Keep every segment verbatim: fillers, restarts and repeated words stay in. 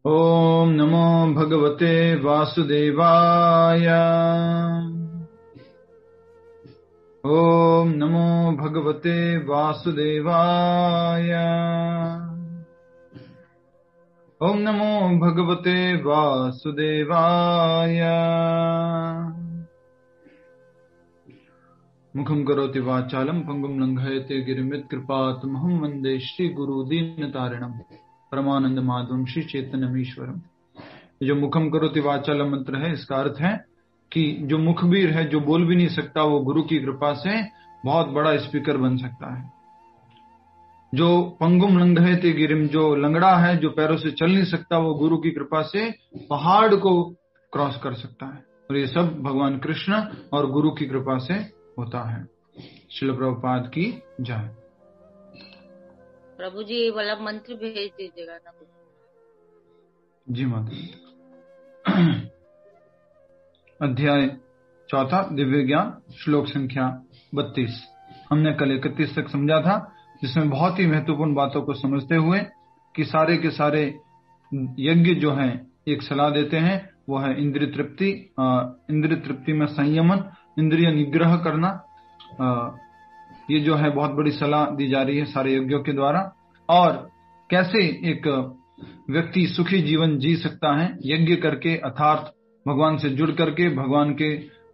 ओम नमो भगवते वासुदेवाय। ओम नमो भगवते वासुदेवाय। ओम नमो भगवते वासुदेवाय। मुखं करोति वाचालं पंगुं लंघयते गिरिमित कृपातमहं वंदे श्री गुरु दीनतारिणं परमानंद माधवं श्री चैतन्यमीश्वरम। जो मुखम करोति वाचालम मंत्र है, इसका अर्थ है कि जो मुखबीर है, जो बोल भी नहीं सकता, वो गुरु की कृपा से बहुत बड़ा स्पीकर बन सकता है। जो पंगुम लंघयते गिरिम, जो लंगड़ा है, जो पैरों से चल नहीं सकता, वो गुरु की कृपा से पहाड़ को क्रॉस कर सकता है। और ये सब भगवान कृष्ण और गुरु की कृपा से होता है। श्रील प्रभुपाद की जय। प्रभु जी वाला मंत्र भेज दीजिएगा ना। जी माता। अध्याय चौथा, दिव्य ज्ञान, श्लोक संख्या बत्तीस। हमने कल इकतीस तक समझा था, जिसमें बहुत ही महत्वपूर्ण बातों को समझते हुए कि सारे के सारे यज्ञ जो हैं एक सलाह देते हैं, वो है इंद्रिय तृप्ति, इंद्रिय तृप्ति में संयमन, इंद्रिय निग्रह करना। आ, ये जो है बहुत बड़ी सलाह दी जा रही है सारे यज्ञों के द्वारा। और कैसे एक व्यक्ति सुखी जीवन जी सकता है यज्ञ करके, अर्थात भगवान से जुड़ करके, भगवान के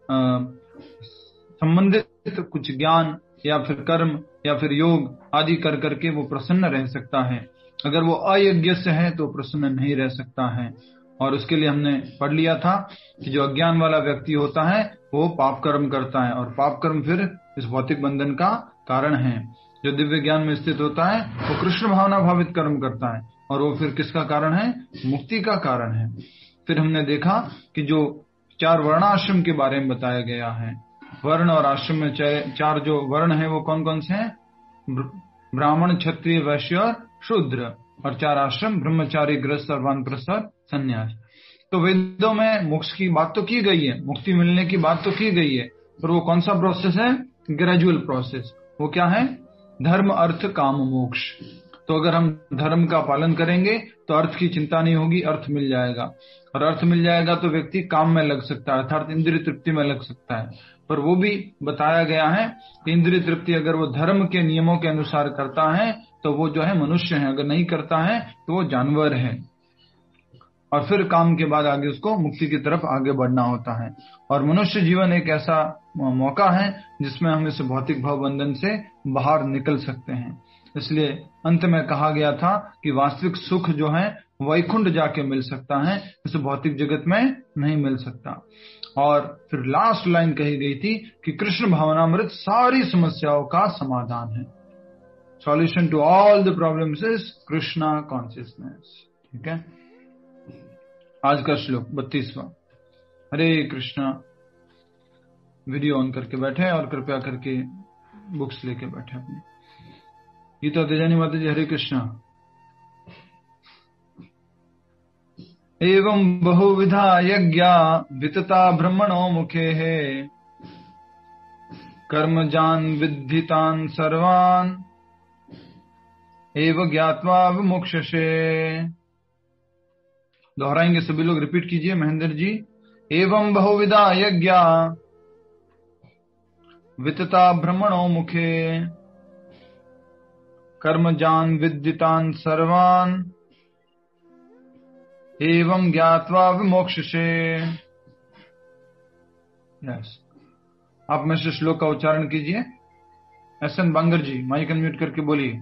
संबंधित कुछ ज्ञान या फिर कर्म या फिर योग आदि कर करके वो प्रसन्न रह सकता है। अगर वो अयज्ञ से है तो प्रसन्न नहीं रह सकता है। और उसके लिए हमने पढ़ लिया था कि जो अज्ञान वाला व्यक्ति होता है वो पाप कर्म करता है, और पाप कर्म फिर इस भौतिक बंधन का कारण है। जो दिव्य ज्ञान में स्थित होता है वो कृष्ण भावना भावित कर्म करता है, और वो फिर किसका कारण है? मुक्ति का कारण है। फिर हमने देखा कि जो चार वर्णाश्रम के बारे में बताया गया है, वर्ण और आश्रम में चार जो वर्ण है वो कौन कौन से हैं? ब्राह्मण, क्षत्रिय, वैश्य और शूद्र। और चार आश्रम, ब्रह्मचारी, गृहस्थ और वानप्रस्थ और संन्यास। तो वेदों में मोक्ष की बात तो की गई है, मुक्ति मिलने की बात तो की गई है, पर वो कौन सा प्रोसेस है? Gradual process. वो क्या है? धर्म, अर्थ, काम, मोक्ष। तो अगर हम धर्म का पालन करेंगे तो अर्थ की चिंता नहीं होगी, अर्थ मिल जाएगा। और अर्थ मिल जाएगा तो व्यक्ति काम में लग सकता है, अर्थात इंद्रिय तृप्ति में लग सकता है। पर वो भी बताया गया है कि इंद्रिय तृप्ति अगर वो धर्म के नियमों के अनुसार करता है तो वो जो है मनुष्य है, अगर नहीं करता है तो वो जानवर है। और फिर काम के बाद आगे उसको मुक्ति की तरफ आगे बढ़ना होता है। और मनुष्य जीवन एक ऐसा मौका है जिसमें हम इस भौतिक भव बंधन से बाहर निकल सकते हैं। इसलिए अंत में कहा गया था कि वास्तविक सुख जो है वैकुंठ जाके मिल सकता है, इस भौतिक जगत में नहीं मिल सकता। और फिर लास्ट लाइन कही गई थी कि कृष्ण भावनामृत सारी समस्याओं का समाधान है। Solution to all the problems is Krishna consciousness. ठीक है। आज का श्लोक बत्तीसवां। हरे कृष्णा। वीडियो ऑन करके बैठे और कृपया करके बुक्स लेके बैठे अपने। गीता तेजानी माता जी। हरे कृष्णा। एवं बहुविधा यज्ञा वितता ब्रह्मणो मुखे है, कर्मजान विद्धितान सर्वान एव ज्ञात्वा विमुक्षसे। दोहराएंगे सभी लोग, रिपीट कीजिए महेंद्र जी। एवं बहुविधा यज्ञा वितता ब्रह्मणो मुखे, कर्मजान विद्धितान सर्वान एवं ज्ञात्वा विमोक्षसे। यस, आप में से श्लोक का उच्चारण कीजिए। S N Bangar ji, mic unmute करके बोलिए।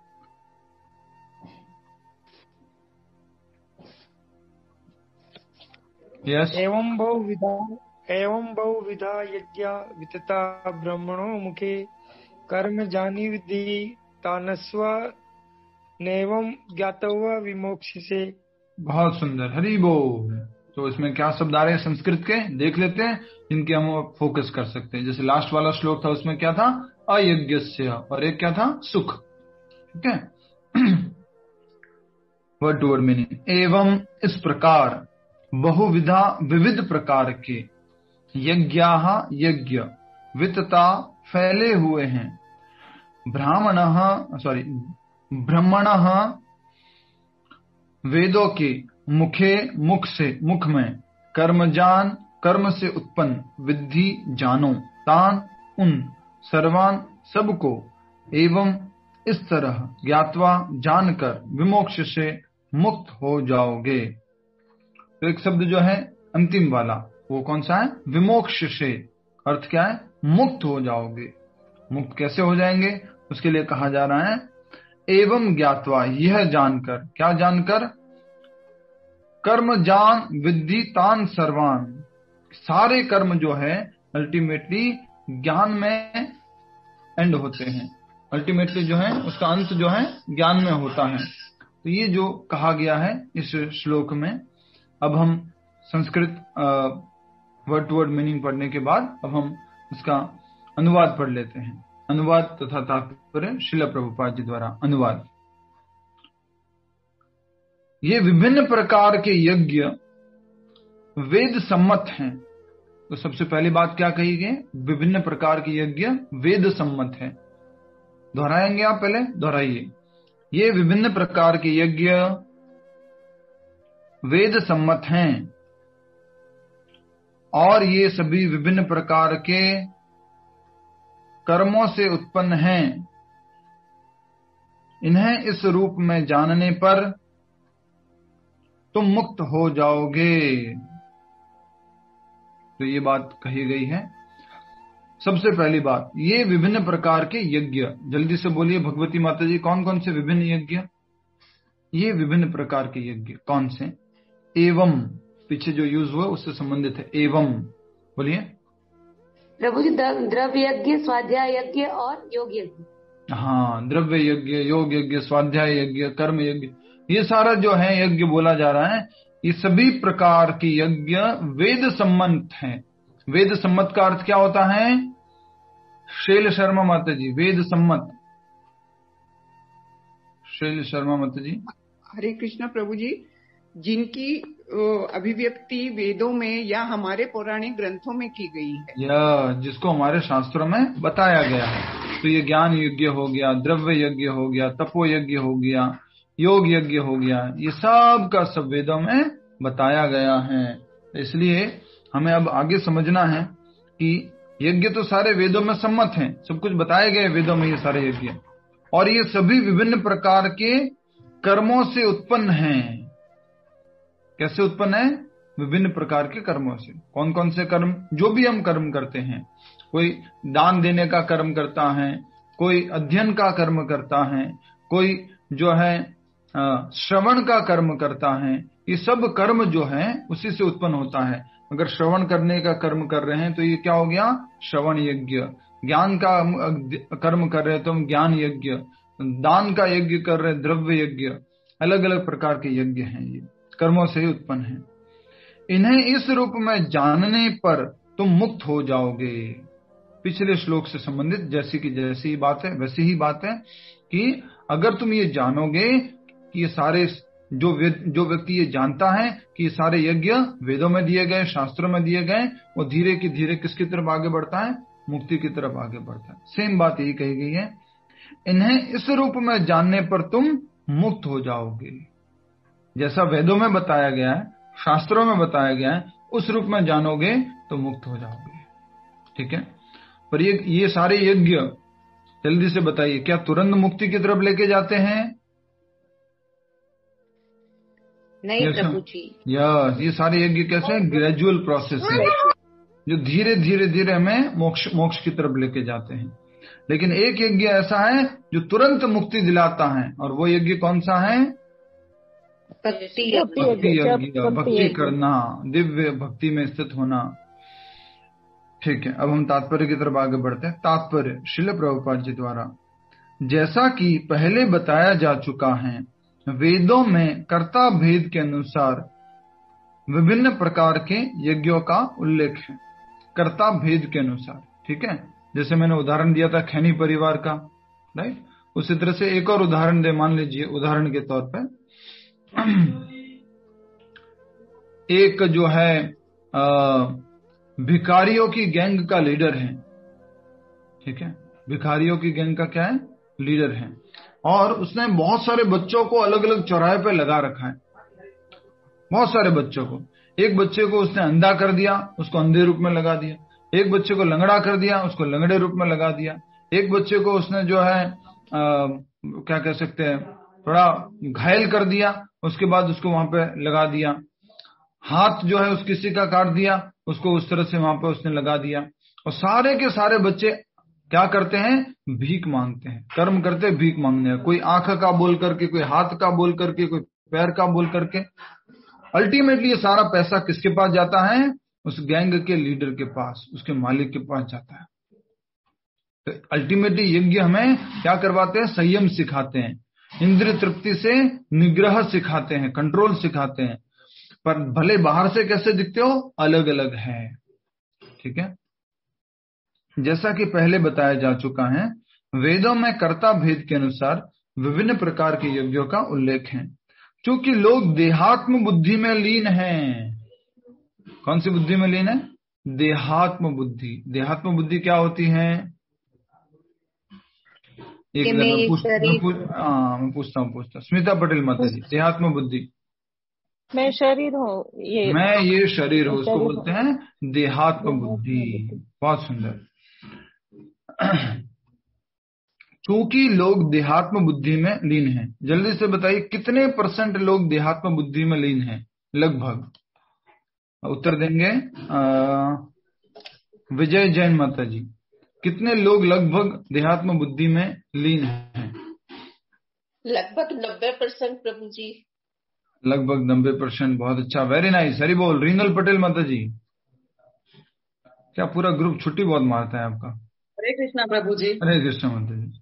यस। एवं बहुविधा एवं बहुविधा यज्ञा वितता ब्रह्मणो मुखे, कर्म जानी विद्धि तानस्व नेवं ज्ञातव्य विमोक्षसे। बहुत सुंदर, हरि बोल। तो इसमें क्या शब्द आ रहे हैं संस्कृत के, देख लेते हैं, जिनके हम फोकस कर सकते हैं। जैसे लास्ट वाला श्लोक था, उसमें क्या था? अयज्ञस्य, और एक क्या था? सुख। ठीक है। Word to word meaning. एवं इस प्रकार, बहुविधा विविध प्रकार के, यज्ञाः यज्ञ, वितता फैले हुए हैं, ब्राह्मणः सॉरी ब्रह्मणः वेदों के, मुखे मुख से मुख में, कर्मजान कर्म से उत्पन्न, विद्धि जानो, तान उन, सर्वान सबको, एवं इस तरह ज्ञात्वा जानकर विमोक्ष से मुक्त हो जाओगे। तो एक शब्द जो है अंतिम वाला वो कौन सा है? विमोक्ष से। अर्थ क्या है? मुक्त हो जाओगे। मुक्त कैसे हो जाएंगे? उसके लिए कहा जा रहा है एवं ज्ञात्वा, यह जानकर। क्या जानकर? कर्म जान विद्धि तान सर्वान, सारे कर्म जो है अल्टीमेटली ज्ञान में एंड होते हैं। अल्टीमेटली जो है उसका अंत जो है ज्ञान में होता है। तो ये जो कहा गया है इस श्लोक में, अब हम Sanskrit word to word meaning पढ़ने के बाद अब हम इसका अनुवाद पढ़ लेते हैं। अनुवाद तथा तात्पर्य श्रील प्रभुपाद जी द्वारा अनुवाद। ये विभिन्न प्रकार के यज्ञ वेद सम्मत हैं। तो सबसे पहली बात क्या कही गई? विभिन्न प्रकार के यज्ञ वेद सम्मत है। दोहराएंगे आप? पहले दोहराइए। ये विभिन्न प्रकार के यज्ञ वेद सम्मत हैं और ये सभी विभिन्न प्रकार के कर्मों से उत्पन्न हैं। इन्हें इस रूप में जानने पर तुम मुक्त हो जाओगे। तो ये बात कही गई है। सबसे पहली बात, ये विभिन्न प्रकार के यज्ञ, जल्दी से बोलिए भगवती माता जी, कौन कौन से विभिन्न यज्ञ? ये विभिन्न प्रकार के यज्ञ कौन से? एवं, पीछे जो यूज हुआ उससे संबंधित है। एवं बोलिए। प्रभु जी, द्रव्य यज्ञ, स्वाध्याय यज्ञ और योग यज्ञ। हाँ, द्रव्य यज्ञ, योग यज्ञ, स्वाध्याय यज्ञ, कर्म यज्ञ, ये सारा जो है यज्ञ बोला जा रहा है। ये सभी प्रकार के यज्ञ वेद सम्मत हैं। वेद सम्मत का अर्थ क्या होता है? शैल शर्मा माता जी, वेद सम्मत। शैल शर्मा माता जी। हरे कृष्ण प्रभु जी, जिनकी अभिव्यक्ति वेदों में या हमारे पौराणिक ग्रंथों में की गई है, या जिसको हमारे शास्त्रों में बताया गया है। तो ये ज्ञान यज्ञ हो गया, द्रव्य यज्ञ हो गया, तपो यज्ञ हो गया, योग यज्ञ हो गया, ये सब का सब वेदों में बताया गया है। इसलिए हमें अब आगे समझना है कि यज्ञ तो सारे वेदों में सम्मत हैं, सब कुछ बताए गए वेदों में ये सारे यज्ञ, और ये सभी विभिन्न प्रकार के कर्मों से उत्पन्न हैं। कैसे उत्पन्न है? विभिन्न प्रकार के कर्मों से। कौन कौन से कर्म? जो भी हम कर्म करते हैं, कोई दान देने का कर्म करता है, कोई अध्ययन का कर्म करता है, कोई जो है श्रवण का कर्म करता है, ये सब कर्म जो है उसी से उत्पन्न होता है। अगर श्रवण करने का कर्म कर रहे हैं तो ये क्या हो गया? श्रवण यज्ञ। ज्ञान का कर्म कर रहे हैं तो हम ज्ञान यज्ञ, दान का यज्ञ कर रहे हैं द्रव्य यज्ञ। अलग अलग प्रकार के यज्ञ हैं, ये कर्मों से ही उत्पन्न है। इन्हें इस रूप में जानने पर तुम मुक्त हो जाओगे। पिछले श्लोक से संबंधित जैसी की जैसी ही बात है वैसी ही बात है कि अगर तुम ये जानोगे कि ये सारे जो जो व्यक्ति ये जानता है कि ये सारे यज्ञ वेदों में दिए गए, शास्त्रों में दिए गए, वो धीरे की धीरे किसकी तरफ आगे बढ़ता है? मुक्ति की तरफ आगे बढ़ता है। सेम बात यही कही गई है, इन्हें इस रूप में जानने पर तुम मुक्त हो जाओगे। जैसा वेदों में बताया गया है, शास्त्रों में बताया गया है, उस रूप में जानोगे तो मुक्त हो जाओगे। ठीक है, पर ये ये सारे यज्ञ जल्दी से बताइए, क्या तुरंत मुक्ति की तरफ लेके जाते हैं? नहीं प्रभु जी। यस, ये सारे यज्ञ कैसे? ग्रेजुअल प्रोसेस है, जो धीरे धीरे धीरे हमें मोक्ष मोक्ष की तरफ लेके जाते हैं। लेकिन एक यज्ञ ऐसा है जो तुरंत मुक्ति दिलाता है, और वो यज्ञ कौन सा है? भक्ति भक्ति यज्ञ, भक्ति करना, दिव्य भक्ति में स्थित होना। ठीक है, अब हम तात्पर्य की तरफ आगे बढ़ते हैं। तात्पर्य श्रील प्रभुपाद जी द्वारा, जैसा कि पहले बताया जा चुका है, वेदों में कर्ता भेद के अनुसार विभिन्न प्रकार के यज्ञों का उल्लेख है। कर्ता भेद के अनुसार, ठीक है, जैसे मैंने उदाहरण दिया था खैनी परिवार का, राइट, उसी तरह से एक और उदाहरण दे। मान लीजिए उदाहरण के तौर पर एक जो है आ, भिखारियों की गैंग का लीडर है। ठीक है, भिखारियों की गैंग का क्या है? लीडर है, और उसने बहुत सारे बच्चों को अलग अलग चौराहे पे लगा रखा है। बहुत सारे बच्चों को। एक बच्चे को उसने अंधा कर दिया, उसको अंधे रूप में लगा दिया। एक बच्चे को लंगड़ा कर दिया, उसको लंगड़े रूप में लगा दिया। एक बच्चे को उसने जो है आ, क्या कह सकते हैं, थोड़ा घायल कर दिया, उसके बाद उसको वहां पे लगा दिया। हाथ जो है उस किसी का काट दिया, उसको उस तरह से वहां पे उसने लगा दिया। और सारे के सारे बच्चे क्या करते हैं, भीख मांगते हैं, कर्म करते हैं भीख मांगने। कोई आंख का बोल करके, कोई हाथ का बोल करके, कोई पैर का बोल करके। अल्टीमेटली ये सारा पैसा किसके पास जाता है, उस गैंग के लीडर के पास, उसके मालिक के पास जाता है। तो अल्टीमेटली यज्ञ हमें क्या करवाते हैं, संयम सिखाते हैं, इंद्रिय तृप्ति से निग्रह सिखाते हैं, कंट्रोल सिखाते हैं। पर भले बाहर से कैसे दिखते हो, अलग अलग है। ठीक है, जैसा कि पहले बताया जा चुका है, वेदों में कर्ता भेद के अनुसार विभिन्न प्रकार के यज्ञों का उल्लेख है। क्योंकि लोग देहात्म बुद्धि में लीन हैं। कौन सी बुद्धि में लीन है, देहात्म बुद्धि। देहात्म बुद्धि क्या होती है, एक मैं, पूछ, मैं, पूछ, आ, मैं पूछता हूँ पूछता स्मिता पटेल माता जी, देहात्म बुद्धि। मैं शरीर हूँ, ये मैं ये शरीर हूँ, उसको बोलते हैं देहात्म बुद्धि। बहुत सुंदर। चूंकि लोग देहात्म बुद्धि में लीन हैं, जल्दी से बताइए कितने परसेंट लोग देहात्म बुद्धि में लीन हैं, लगभग उत्तर देंगे। आ, विजय जैन माता जी, कितने लोग लगभग देहात्म बुद्धि में लीन हैं? लगभग नब्बे परसेंट प्रभु जी। लगभग नब्बे परसेंट, बहुत अच्छा, वेरी नाइस, हरी बोल। रीनल पटेल माता जी, क्या पूरा ग्रुप छुट्टी बहुत मारता है आपका। हरे कृष्णा प्रभु जी। हरे कृष्णा माता जी।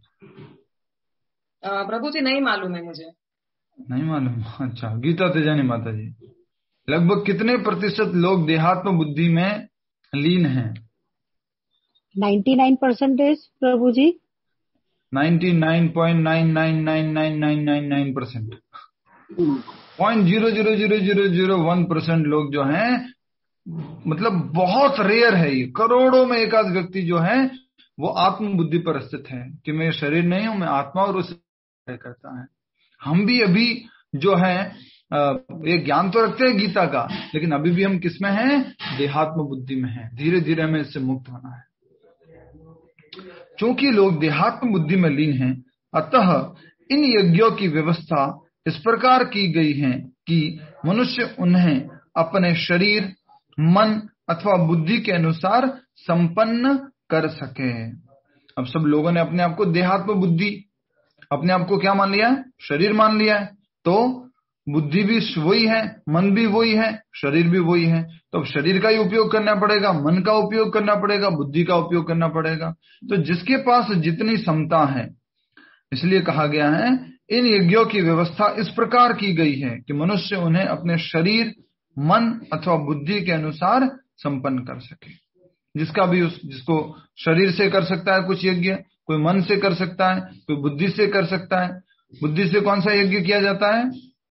प्रभु जी नहीं मालूम है मुझे। नहीं मालूम, अच्छा। गीता तेजानी माता जी, लगभग कितने प्रतिशत लोग देहात्म बुद्धि में लीन हैं? नाइन्टी नाइन परसेंटेज प्रभु जी। Ninety nine point nine nine nine nine nine nine nine percent, point zero zero zero zero zero one percent लोग जो हैं, मतलब बहुत रेयर है ये, करोड़ों में एक आध व्यक्ति जो है वो आत्म बुद्धि पर स्थित है कि मैं शरीर नहीं हूं, मैं आत्मा, और उसे करता है। हम भी अभी जो है ये ज्ञान तो रखते हैं गीता का, लेकिन अभी भी हम किस में हैं, देहात्म बुद्धि में हैं। धीरे धीरे हमें इससे मुक्त होना है। क्योंकि लोग देहात्म बुद्धि में लीन हैं, अतः इन यज्ञों की व्यवस्था इस प्रकार की गई है कि मनुष्य उन्हें अपने शरीर, मन अथवा बुद्धि के अनुसार संपन्न कर सके। अब सब लोगों ने अपने आप को देहात्म बुद्धि, अपने आप को क्या मान लिया है, शरीर मान लिया है। तो बुद्धि भी वही है, मन भी वही है, शरीर भी वही है। तो अब शरीर का ही उपयोग करना पड़ेगा, मन का उपयोग करना पड़ेगा, बुद्धि का उपयोग करना पड़ेगा। तो जिसके पास जितनी क्षमता है, इसलिए कहा गया है इन यज्ञों की व्यवस्था इस प्रकार की गई है कि मनुष्य उन्हें अपने शरीर, मन अथवा बुद्धि के अनुसार संपन्न कर सके। जिसका भी उस जिसको शरीर से कर सकता है कुछ यज्ञ, कोई मन से कर सकता है, कोई बुद्धि से कर सकता है। बुद्धि से कौन सा यज्ञ किया जाता है,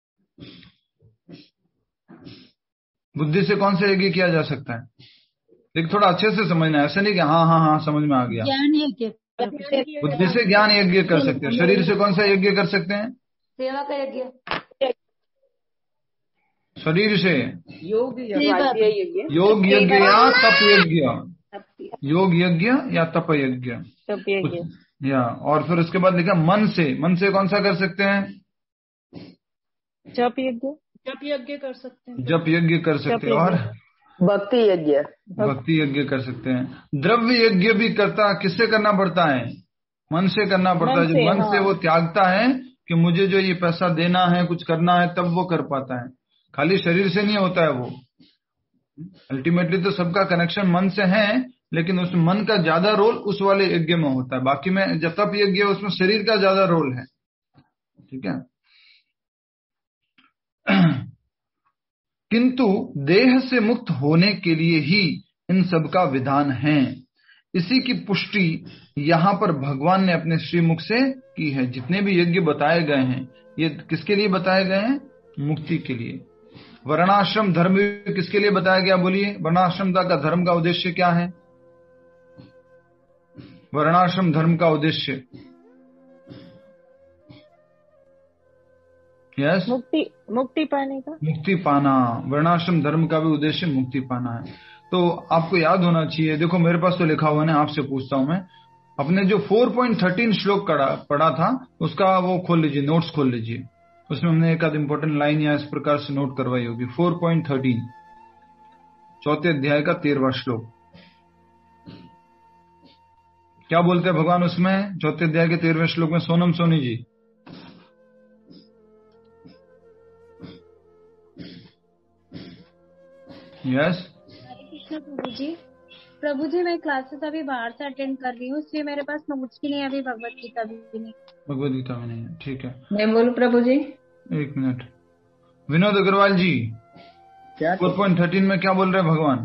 बुद्धि से कौन सा यज्ञ किया जा सकता है? लेकिन थोड़ा अच्छे से समझना, ऐसा नहीं कि हाँ हाँ हाँ समझ में आ गया। ज्ञान यज्ञ, बुद्धि से ज्ञान यज्ञ कर सकते हैं। शरीर से कौन सा यज्ञ कर सकते हैं? सेवा का यज्ञ। शरीर से योग यज्ञ, योग यज्ञ या तप यज्ञ, योग यज्ञ या तप यज्ञ, तप यज्ञ या। और फिर उसके बाद लिखा मन से, मन से कौन सा कर सकते हैं? जप यज्ञ, जप यज्ञ कर सकते हैं, जप यज्ञ कर सकते हैं। और भक्ति यज्ञ, भक्ति यज्ञ कर सकते हैं। द्रव्य यज्ञ भी करता, किससे करना पड़ता है? मन से करना पड़ता है। जो मन से वो त्यागता है कि मुझे जो ये पैसा देना है, कुछ करना है, तब वो कर पाता है। खाली शरीर से नहीं होता है वो। अल्टीमेटली तो सबका कनेक्शन मन से है, लेकिन उस मन का ज्यादा रोल उस वाले यज्ञ में होता है। बाकी में जब तप यज्ञ उसमें शरीर का ज्यादा रोल है। ठीक है। किंतु देह से मुक्त होने के लिए ही इन सब का विधान है। इसी की पुष्टि यहाँ पर भगवान ने अपने श्रीमुख से की है। जितने भी यज्ञ बताए गए हैं, ये किसके लिए बताए गए हैं? मुक्ति के लिए। वर्णाश्रम धर्म किसके लिए बताया गया? बोलिए, वर्णाश्रमता का धर्म का उद्देश्य क्या है? वर्णाश्रम धर्म का उद्देश्य यस, मुक्ति मुक्ति पाने का, मुक्ति पाना। वर्णाश्रम धर्म का भी उद्देश्य मुक्ति पाना है। तो आपको याद होना चाहिए, देखो मेरे पास तो लिखा हुआ है, आपसे पूछता हूं मैं, अपने जो चार पॉइंट एक तीन श्लोक पढ़ा था उसका वो खोल लीजिए, नोट्स खोल लीजिए, उसमें हमने एक आध इंपॉर्टेंट लाइन या इस प्रकार से नोट करवाई होगी। चार पॉइंट एक तीन चौथे अध्याय का तेरहवां श्लोक, क्या बोलते हैं भगवान उसमें? चौथे अध्याय के तेरहवें श्लोक में, सोनम सोनी जी। यस, हरे कृष्ण प्रभु जी। प्रभु जी मैं क्लासेस अभी बाहर से अटेंड कर रही हूँ, इसलिए मेरे पास नोट्स भी नहीं, अभी भगवत गीता भी नहीं। भगवत गीता में नहीं है, ठीक है। मैं बोलूं प्रभु जी? एक मिनट, विनोद अग्रवाल जी, क्या चार पॉइंट एक तीन में क्या बोल रहे हैं भगवान?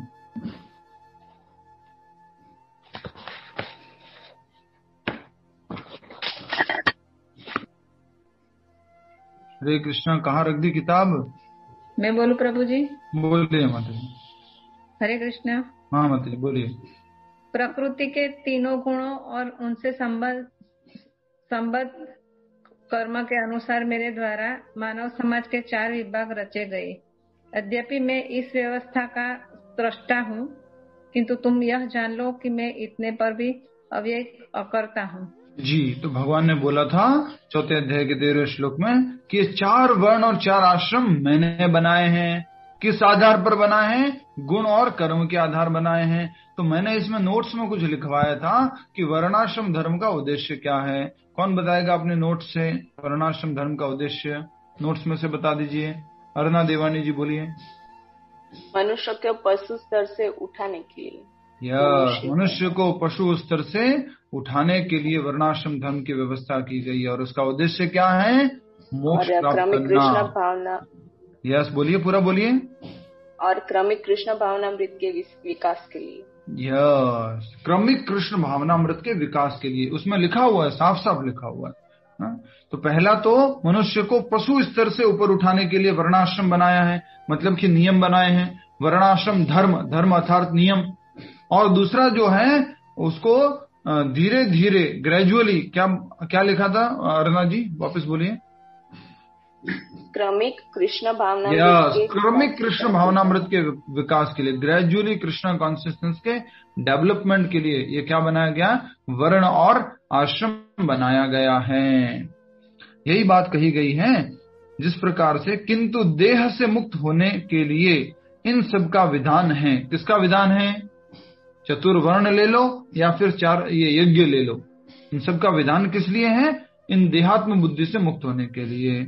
हरे कृष्णा, कहाँ रख दी किताब? मैं बोलूं प्रभु जी? बोलिए माता जी। हरे कृष्णा। हाँ माता जी बोलिए। प्रकृति के तीनों गुणों और उनसे संबद्ध संबद्ध कर्म के अनुसार मेरे द्वारा मानव समाज के चार विभाग रचे गए। यद्यपि मैं इस व्यवस्था का स्रष्टा हूँ, किंतु तुम यह जान लो कि मैं इतने पर भी अव्यय अकर्ता हूँ। जी, तो भगवान ने बोला था चौथे अध्याय के तेरहवें श्लोक में कि चार वर्ण और चार आश्रम मैंने बनाए हैं। किस आधार पर बनाए हैं? गुण और कर्म के आधार बनाए हैं। तो मैंने इसमें नोट्स में कुछ लिखवाया था कि वर्णाश्रम धर्म का उद्देश्य क्या है। कौन बताएगा अपने नोट्स से वर्णाश्रम धर्म का उद्देश्य? नोट्स में से बता दीजिए। अरुणा देवानी जी बोलिए। मनुष्य को पशु स्तर से उठाने के लिए, या मनुष्य को पशु स्तर से उठाने के लिए वर्णाश्रम धर्म की व्यवस्था की गई है। और उसका उद्देश्य क्या है? मोक्ष प्राप्त करना। भावना। यस बोलिए, पूरा बोलिए। और क्रमिक कृष्ण भावनामृत के विकास के लिए। यस, क्रमिक कृष्ण भावनामृत के विकास के लिए उसमें लिखा हुआ है, साफ साफ लिखा हुआ है ना? तो पहला तो मनुष्य को पशु स्तर से ऊपर उठाने के लिए वर्णाश्रम बनाया है, मतलब कि नियम बनाए हैं। वर्णाश्रम धर्म, धर्म अर्थात नियम। और दूसरा जो है उसको धीरे धीरे ग्रेजुअली, क्या क्या लिखा था अरुणा जी, वापस बोलिए। क्रमिक कृष्ण भावनामृत क्रमिक कृष्ण भावनामृत के विकास के लिए, ग्रेजुअली कृष्ण कॉन्सिस्टेंस के डेवलपमेंट के लिए ये क्या बनाया गया? वर्ण और आश्रम बनाया गया है। यही बात कही गई है। जिस प्रकार से किंतु देह से मुक्त होने के लिए इन सब का विधान है। किसका विधान है? चतुर्वर्ण ले लो या फिर चार ये यज्ञ ले लो, इन सब का विधान किस लिए है? इन देहात्म बुद्धि से मुक्त होने के लिए।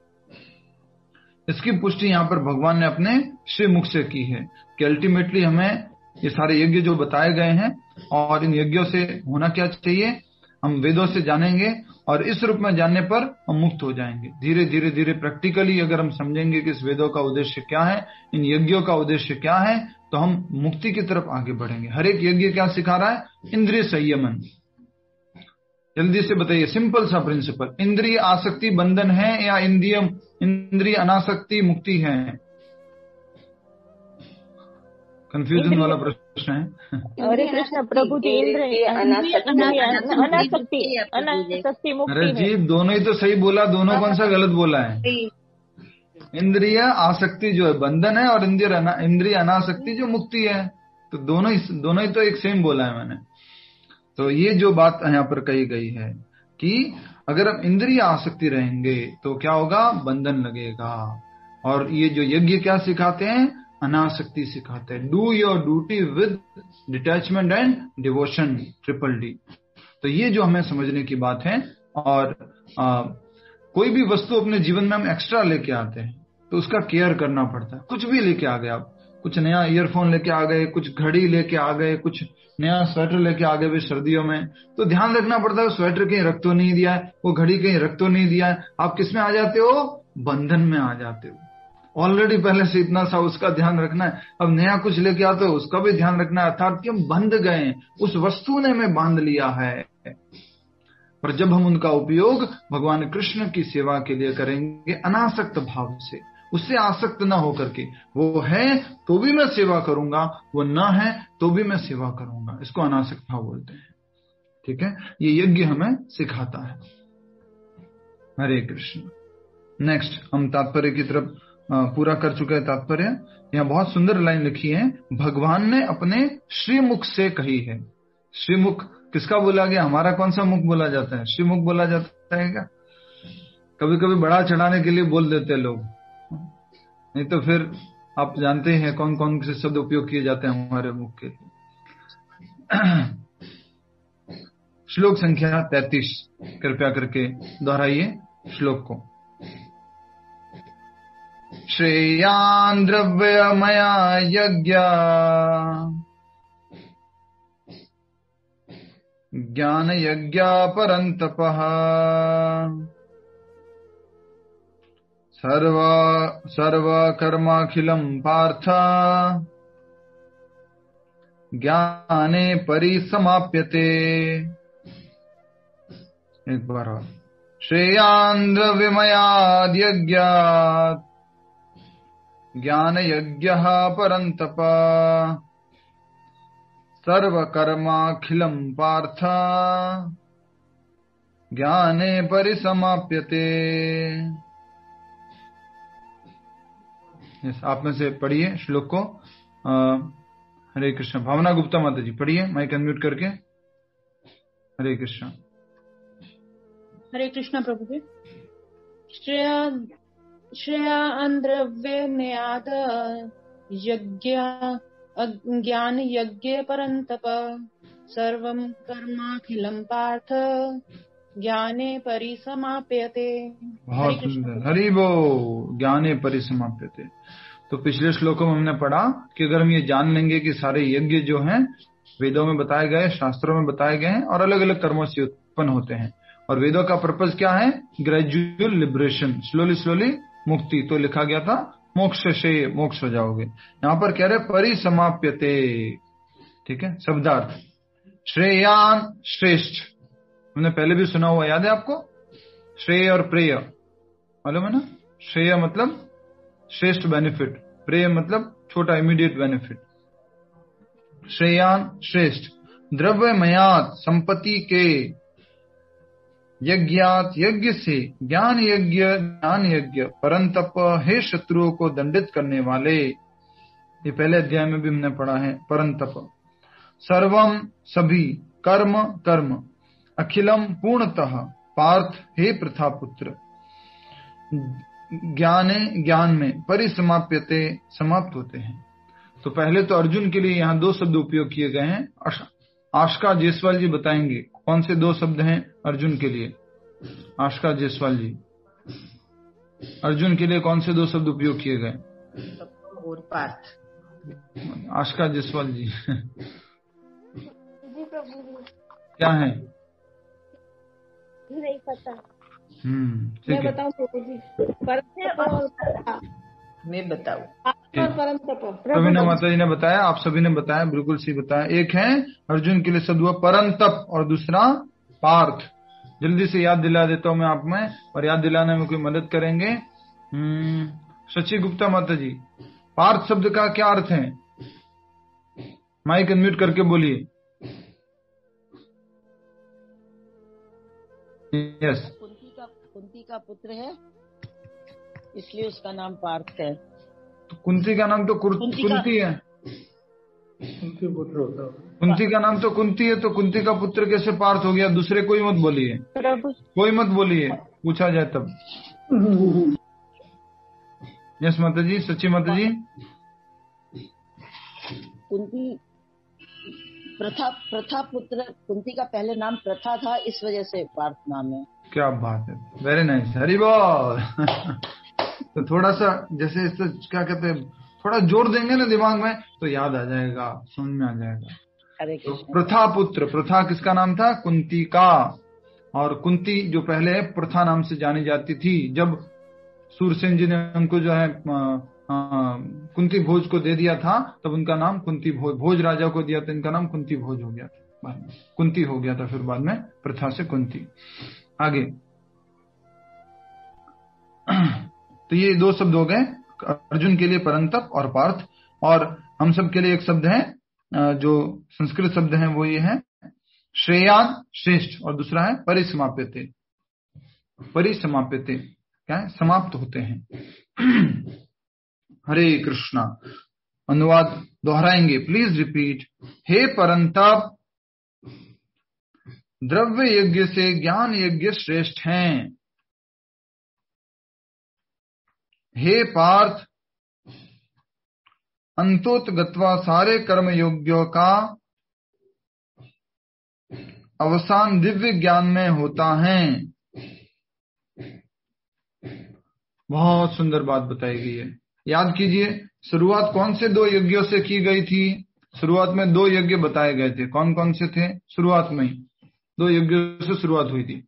इसकी पुष्टि यहाँ पर भगवान ने अपने श्री मुख से की है कि अल्टीमेटली हमें ये सारे यज्ञ जो बताए गए हैं और इन यज्ञों से होना क्या चाहिए, हम वेदों से जानेंगे और इस रूप में जानने पर हम मुक्त हो जाएंगे। धीरे धीरे धीरे प्रैक्टिकली अगर हम समझेंगे कि इस वेदों का उद्देश्य क्या है, इन यज्ञों का उद्देश्य क्या है, तो हम मुक्ति की तरफ आगे बढ़ेंगे। हर एक यज्ञ क्या सिखा रहा है? इंद्रिय संयमन। जल्दी से बताइए, सिंपल सा प्रिंसिपल। इंद्रिय आसक्ति बंधन है या इंद्रिय इंद्रिय अनासक्ति मुक्ति है? कंफ्यूजन वाला प्रश्न है। हरे कृष्ण प्रभु जी, इंद्रिय अनासक्ति अनासक्ति मुक्ति। अरे जी, दोनों ही तो सही बोला, दोनों कौन सा गलत बोला है? इंद्रिय आसक्ति जो है बंधन है और इंद्रिय इंद्रिय अनासक्ति जो मुक्ति है। तो दोनों ही दोनों ही तो एक सेम बोला है मैंने। तो ये जो बात यहाँ पर कही गई है कि अगर हम इंद्रिय आसक्ति रहेंगे तो क्या होगा? बंधन लगेगा। और ये जो यज्ञ क्या सिखाते हैं? अनासक्ति सिखाते हैं। Do your duty with detachment and devotion, triple D. तो ये जो हमें समझने की बात है। और आ, कोई भी वस्तु अपने जीवन में हम एक्स्ट्रा लेके आते हैं तो उसका केयर करना पड़ता है। कुछ भी लेके आ गए आप, कुछ नया ईयरफोन लेके आ गए, कुछ घड़ी लेके आ गए, कुछ नया स्वेटर लेके आ गए भी सर्दियों में, तो ध्यान रखना पड़ता है स्वेटर कहीं रख तो नहीं दिया है, वो घड़ी कहीं रख तो नहीं दिया है। आप किस में आ जाते हो? बंधन में आ जाते हो। ऑलरेडी पहले से इतना सा उसका ध्यान रखना है, अब नया कुछ लेके आते हो उसका भी ध्यान रखना है। अर्थात कि हम बंध गए, उस वस्तु ने हमें बांध लिया है। पर जब हम उनका उपयोग भगवान कृष्ण की सेवा के लिए करेंगे अनासक्त भाव से, उससे आसक्त ना होकर के, वो है तो भी मैं सेवा करूंगा, वो ना है तो भी मैं सेवा करूंगा, इसको अनासक्त भाव बोलते हैं। ठीक है, ये यज्ञ हमें सिखाता है। हरे कृष्ण। नेक्स्ट हम तात्पर्य की तरफ पूरा कर चुके हैं। तात्पर्य यहाँ बहुत सुंदर लाइन लिखी है, भगवान ने अपने श्रीमुख से कही है। श्रीमुख किसका बोला गया? हमारा कौन सा मुख बोला जाता है? श्रीमुख बोला जाता है क्या? कभी कभी बड़ा चढ़ाने के लिए बोल देते लोग, नहीं तो फिर आप जानते हैं कौन कौन से शब्द उपयोग किए जाते हैं हमारे मुख के लिए। श्लोक संख्या तैतीस कृपया करके दोहराइए श्लोक को। श्रेयान् द्रव्यमया यज्ञ ज्ञान यज्ञ परन्तपः सर्व सर्व कर्माखिलं पार्थ ज्ञाने परिसमाप्यते। एक बार और। श्रेयान् द्रव्यमयाद् यज्ञात् ज्ञान यज्ञः परन्तप सर्व कर्माखिलं पार्थ ज्ञाने परिसमाप्यते। आप में से पढ़िए श्लोक को। हरे कृष्ण। भावना गुप्ता माता जी पढ़िए माइक अनम्यूट करके। हरे कृष्ण। हरे कृष्ण प्रभु जी। श्रेया श्रेयान् द्रव्यमयाद् यज्ञ ज्ञान यज्ञ परन्तप सर्वं कर्माखिलं पार्थ ज्ञाने परिसमाप्यते। बहुत सुंदर। हरि वो ज्ञाने परिसमाप्यते। तो पिछले श्लोकों में हमने पढ़ा कि अगर हम ये जान लेंगे कि सारे यज्ञ जो हैं वेदों में बताए गए, शास्त्रों में बताए गए हैं और अलग अलग कर्मों से उत्पन्न होते हैं, और वेदों का पर्पस क्या है? ग्रेजुअल लिबरेशन, स्लोली स्लोली मुक्ति। तो लिखा गया था मोक्ष से मोक्ष हो जाओगे। यहाँ पर कह रहे परिसमाप्यते। ठीक है, शब्दार्थ श्रेयान श्रेष्ठ, हमने पहले भी सुना हुआ, याद है आपको? श्रेय और प्रेय मालूम है ना? श्रेय मतलब श्रेष्ठ बेनिफिट, प्रेय मतलब छोटा इमीडिएट बेनिफिट। श्रेयान श्रेष्ठ, द्रव्यमयात संपत्ति के, यज्ञात यज्ञ से, ज्ञान यज्ञ ज्ञान यज्ञ, परंतप हे शत्रुओं को दंडित करने वाले। ये पहले अध्याय में भी हमने पढ़ा है। परंतप सर्वम सभी, कर्म कर्म, अखिलम पूर्णतः, पार्थ हे प्रथा पुत्र, ज्ञाने ज्ञान में, परिसमाप्यते समाप्त होते हैं। तो पहले तो अर्जुन के लिए यहाँ दो शब्द उपयोग किए गए हैं। आशका जायसवाल जी बताएंगे कौन से दो शब्द हैं अर्जुन के लिए। आशका जायसवाल जी, अर्जुन के लिए कौन से दो शब्द उपयोग किए गए? और पार्थ। आशका जायसवाल जी क्या है? नहीं पता। हम्म ठीक मैं है, बताऊं प्रभु जी? परंतप मैं बताऊं? प्रवीणा माता जी ने बताया, आप सभी ने बताया, बिल्कुल सही बताया। एक है अर्जुन के लिए शब्द हुआ परंतप और दूसरा पार्थ। जल्दी से याद दिला देता हूं मैं आप में, और याद दिलाने में कोई मदद करेंगे। हम्म शशि गुप्ता माता जी, पार्थ शब्द का क्या अर्थ है? माइक अनम्यूट करके बोलिए। यस। कुंती का कुंती का पुत्र है, इसलिए उसका नाम पार्थ है। तो कुंती का नाम तो कुंती, कुंती है। कुंती पुत्र होता है। कुंती का नाम तो कुंती है, तो कुंती का पुत्र कैसे पार्थ हो गया? दूसरे कोई मत बोलिए, कोई मत बोलिए, पूछा जाए तब। यस माता जी, सच्ची माता जी। कुंती प्रथा प्रथा पुत्र, कुंती का पहले नाम प्रथा था, इस वजह से पार्थ नाम है। क्या बात है, वेरी नाइस, हरि बोल। तो थोड़ा सा जैसे इससे क्या कहते हैं, थोड़ा जोर देंगे ना दिमाग में तो याद आ जाएगा, समझ में आ जाएगा। तो प्रथा पुत्र, प्रथा किसका नाम था? कुंती का। और कुंती जो पहले प्रथा नाम से जानी जाती थी, जब सूरसेन जी ने उनको जो है आ, कुंती भोज को दे दिया था, तब उनका नाम कुंती भोज, भोज राजा को दिया था, इनका नाम कुंती भोज हो गया था, बाद में कुंती हो गया था, फिर बाद में प्रथा से कुंती। आगे तो ये दो शब्द हो गए अर्जुन के लिए, परंतप और पार्थ। और हम सब के लिए एक शब्द है जो संस्कृत शब्द है, वो ये है श्रेयान श्रेष्ठ, और दूसरा है परिसमाप्यते। परिसमाप्यते क्या है, समाप्त होते हैं। हरे कृष्णा। अनुवाद दोहराएंगे, प्लीज रिपीट। हे परंतप, द्रव्य यज्ञ से ज्ञान यज्ञ श्रेष्ठ हैं। हे पार्थ, अंतोत गत्वा सारे कर्म योग्यों का अवसान दिव्य ज्ञान में होता है। बहुत सुंदर बात बताई गई है। याद कीजिए, शुरुआत कौन से दो यज्ञों से की गई थी? शुरुआत में दो यज्ञ बताए गए थे। कौन कौन से थे? शुरुआत में ही दो यज्ञों से शुरुआत हुई थी।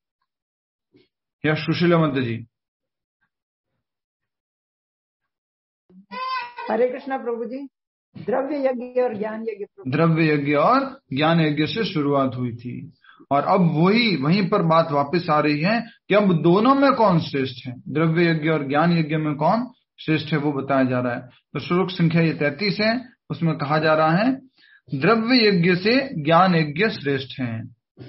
या सुशीला मत जी? हरे कृष्णा प्रभु जी। द्रव्य यज्ञ और ज्ञान यज्ञ। द्रव्य यज्ञ और ज्ञान यज्ञ से शुरुआत हुई थी, और अब वही वहीं पर बात वापस आ रही है कि अब दोनों में कौन श्रेष्ठ है, द्रव्य यज्ञ और ज्ञान यज्ञ में कौन श्रेष्ठ है, वो बताया जा रहा है। तो श्लोक संख्या ये तैतीस है, उसमें कहा जा रहा है द्रव्य यज्ञ से ज्ञान यज्ञ श्रेष्ठ है।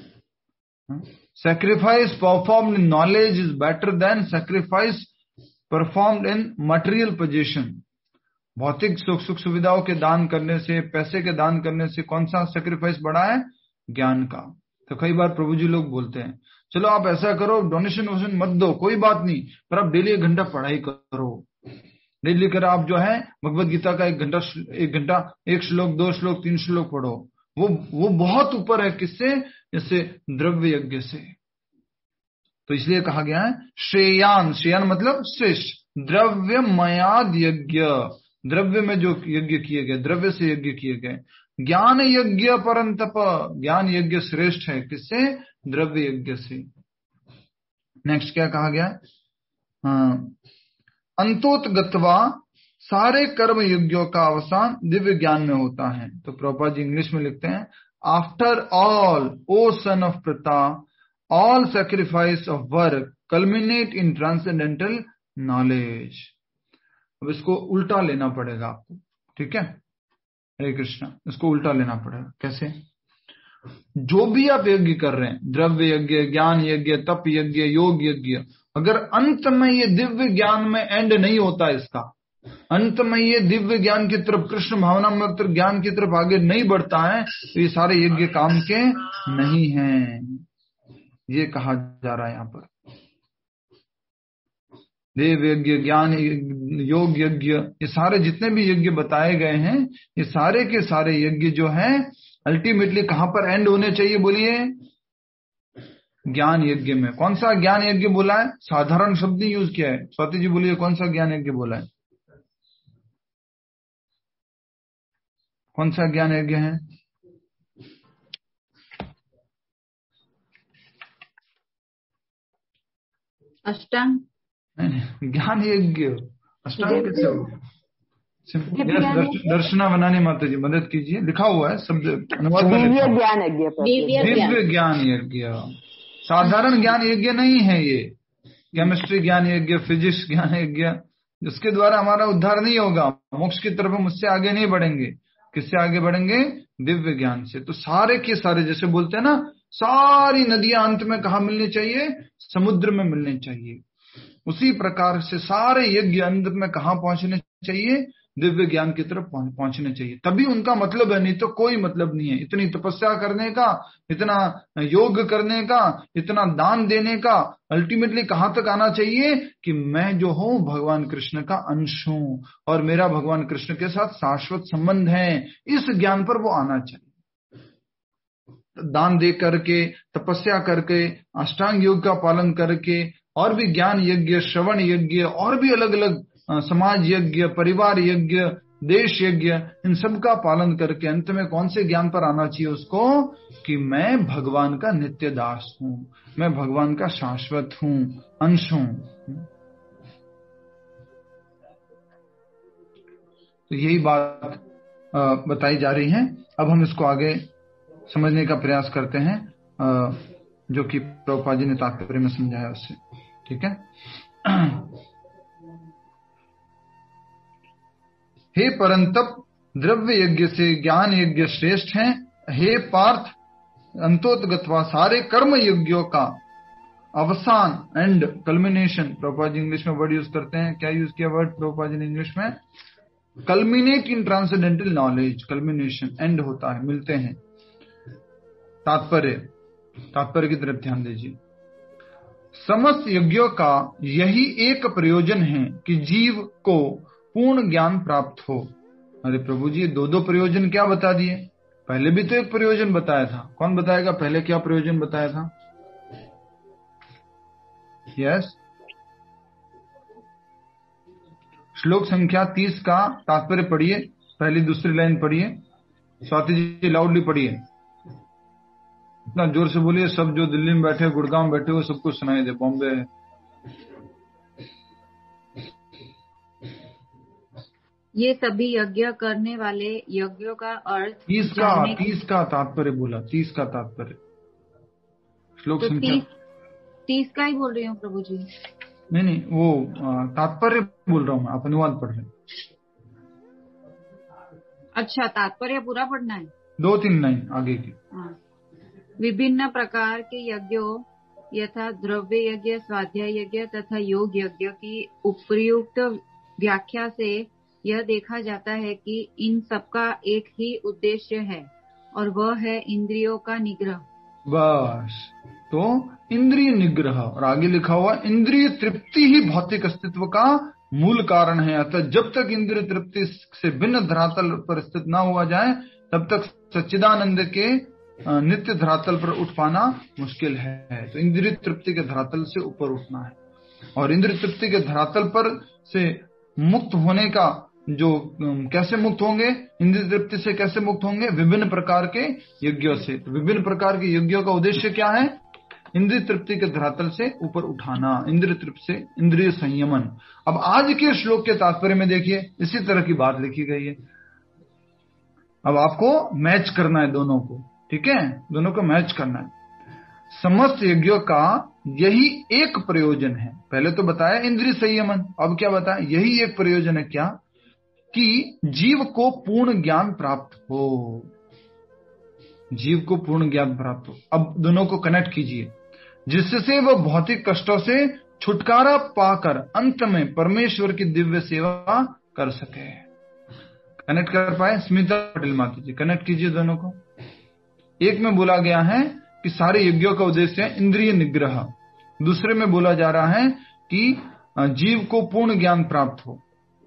Sacrifice performed in knowledge is better than sacrifice performed in material possession. भौतिक सुख सुख सुविधाओं के दान करने से, पैसे के दान करने से कौन सा सेक्रीफाइस बड़ा है? ज्ञान का। तो कई बार प्रभु जी लोग बोलते हैं, चलो आप ऐसा करो, डोनेशन वोनेशन मत दो, कोई बात नहीं, पर आप डेली एक घंटा पढ़ाई करो। डेली कर आप जो है भगवत गीता का एक घंटा एक घंटा एक श्लोक, दो श्लोक, तीन श्लोक पढ़ो। वो वो बहुत ऊपर है किससे? जैसे द्रव्य यज्ञ से। तो इसलिए कहा गया है श्रेयान। श्रेयान मतलब श्रेष्ठ। द्रव्य मयाद यज्ञ, द्रव्य में जो यज्ञ किए गए, द्रव्य से यज्ञ किए गए। ज्ञान यज्ञ परंतप, ज्ञान यज्ञ श्रेष्ठ है किससे? द्रव्य यज्ञ से। नेक्स्ट क्या कहा गया? हाँ, अंतोत गत्वा सारे कर्म यज्ञों का अवसान दिव्य ज्ञान में होता है। तो प्रभुपाद जी इंग्लिश में लिखते हैं, after all O son of Pritha, all sacrifice of work culminate in transcendental knowledge. अब इसको उल्टा लेना पड़ेगा आपको, ठीक है? हरे कृष्णा। इसको उल्टा लेना पड़ेगा। कैसे? जो भी आप यज्ञ कर रहे हैं, द्रव्य यज्ञ, ज्ञान यज्ञ, तप यज्ञ, योग यज्ञ, अगर अंत में ये दिव्य ज्ञान में एंड नहीं होता, इसका अंत में ये दिव्य ज्ञान की तरफ, कृष्ण भावना में ज्ञान की तरफ आगे नहीं बढ़ता है, तो ये सारे यज्ञ काम के नहीं हैं। ये कहा जा रहा है यहाँ पर। देव यज्ञ, ज्ञान योग यज्ञ, ये सारे जितने भी यज्ञ बताए गए हैं, ये सारे के सारे यज्ञ जो हैं अल्टीमेटली कहां पर एंड होने चाहिए? बोलिए, ज्ञान यज्ञ में। कौन सा ज्ञान यज्ञ बोला है? साधारण शब्द ही यूज किया है। स्वाति जी बोलिए, कौन सा ज्ञान यज्ञ बोला है? कौन सा ज्ञान यज्ञ है? अष्टांग ज्ञान यज्ञ। अष्टांग कैसे हो? दर्शना बनाने माता जी मदद कीजिए, लिखा हुआ है शब्द अनुवाद में। दिव्य ज्ञान यज्ञ। दिव्य ज्ञान यज्ञ। साधारण ज्ञान यज्ञ नहीं है ये। केमिस्ट्री ज्ञान यज्ञ, फिजिक्स ज्ञान यज्ञ, जिसके द्वारा हमारा उद्धार नहीं होगा, मोक्ष की तरफ हम उससे आगे नहीं बढ़ेंगे। किससे आगे बढ़ेंगे? दिव्य ज्ञान से। तो सारे के सारे, जैसे बोलते हैं ना, सारी नदियां अंत में कहाँ मिलनी चाहिए? समुद्र में मिलनी चाहिए। उसी प्रकार से सारे यज्ञ अंत में कहाँ पहुंचने चाहिए? दिव्य ज्ञान की तरफ पहुंचने चाहिए। तभी उनका मतलब है, नहीं तो कोई मतलब नहीं है। इतनी तपस्या करने का, इतना योग करने का, इतना दान देने का, अल्टीमेटली कहां तक आना चाहिए? कि मैं जो हूं भगवान कृष्ण का अंश हूं और मेरा भगवान कृष्ण के साथ शाश्वत संबंध है। इस ज्ञान पर वो आना चाहिए। दान दे करके, तपस्या करके, अष्टांग योग का पालन करके, और भी ज्ञान यज्ञ, श्रवण यज्ञ, और भी अलग अलग समाज यज्ञ, परिवार यज्ञ, देश यज्ञ, इन सब का पालन करके अंत में कौन से ज्ञान पर आना चाहिए उसको? कि मैं भगवान का नित्य दास हूं, मैं भगवान का शाश्वत हूं, अंश हूं। तो यही बात बताई जा रही है। अब हम इसको आगे समझने का प्रयास करते हैं, जो कि प्रभुपाद जी ने तात्पर्य में समझाया उससे। ठीक है? हे परंतप, द्रव्य यज्ञ से ज्ञान यज्ञ श्रेष्ठ हैं। हे पार्थ, अंतोत गत्वा सारे कर्म यज्ञों का अवसान, end, culmination. Prabhupada ji English में वर्ड यूज करते हैं, क्या यूज किया वर्ड प्रभुपाद जी ने इंग्लिश में? Culminate in transcendental knowledge. Culmination, end होता है, मिलते हैं। तात्पर्य, तात्पर्य की तरफ ध्यान दीजिए। समस्त यज्ञों का यही एक प्रयोजन है कि जीव को पूर्ण ज्ञान प्राप्त हो। अरे प्रभु जी, दो दो प्रयोजन क्या बता दिए? पहले भी तो एक प्रयोजन बताया था। कौन बताएगा पहले क्या प्रयोजन बताया था? यस, श्लोक संख्या तीस का तात्पर्य पढ़िए, पहली दूसरी लाइन पढ़िए। स्वाति जी लाउडली पढ़िए, इतना जोर से बोलिए सब जो दिल्ली में बैठे, गुड़गांव में बैठे हो, सबको सुनाई दे, बॉम्बे है। ये सभी यज्ञ करने वाले यज्ञों का अर्थ तीस का तीस का तात्पर्य बोला, तीस का तात्पर्य। श्लोक तो संख्या तीस, तीस का ही बोल रही हूँ प्रभु जी। नहीं नहीं, वो तात्पर्य बोल रहा हूँ मैं, आप अनुवाद पढ़ रहे हैं। अच्छा, तात्पर्य पूरा पढ़ना है, दो तीन लाइन आगे की। हाँ। विभिन्न प्रकार के यज्ञों यथा द्रव्य यज्ञ, स्वाध्याय यज्ञ तथा योग यज्ञ की उपर्युक्त व्याख्या से यह देखा जाता है कि इन सबका एक ही उद्देश्य है और वह है इंद्रियों का निग्रह। बस, तो इंद्रिय निग्रह, और आगे लिखा हुआ इंद्रिय तृप्ति ही भौतिक अस्तित्व का मूल कारण है। अतः जब तक इंद्रिय तृप्ति से भिन्न धरातल पर स्थित न हुआ जाए तब तक सच्चिदानंद के नित्य धरातल पर उठ पाना मुश्किल है। तो इंद्रिय तृप्ति के धरातल से ऊपर उठना है, और इंद्रिय तृप्ति के धरातल पर से मुक्त होने का जो कैसे मुक्त होंगे, इंद्रिय तृप्ति से कैसे मुक्त होंगे? विभिन्न प्रकार के यज्ञों से। तो विभिन्न प्रकार के यज्ञों का उद्देश्य क्या है? इंद्रिय तृप्ति के धरातल से ऊपर उठाना, इंद्रिय तृप्ति से इंद्रिय संयमन। अब आज के श्लोक के तात्पर्य में देखिए, इसी तरह की बात लिखी गई है। अब आपको मैच करना है दोनों को, ठीक है, दोनों को मैच करना है। समस्त यज्ञों का यही एक प्रयोजन है। पहले तो बताया इंद्रिय संयमन, अब क्या बताया? यही एक प्रयोजन है, क्या? कि जीव को पूर्ण ज्ञान प्राप्त हो, जीव को पूर्ण ज्ञान प्राप्त हो। अब दोनों को कनेक्ट कीजिए, जिससे वह भौतिक कष्टों से छुटकारा पाकर अंत में परमेश्वर की दिव्य सेवा कर सके। कनेक्ट कर पाए? स्मिता पटेल माता जी, कनेक्ट कीजिए दोनों को। एक में बोला गया है कि सारे यज्ञों का उद्देश्य है इंद्रिय निग्रह, दूसरे में बोला जा रहा है कि जीव को पूर्ण ज्ञान प्राप्त हो।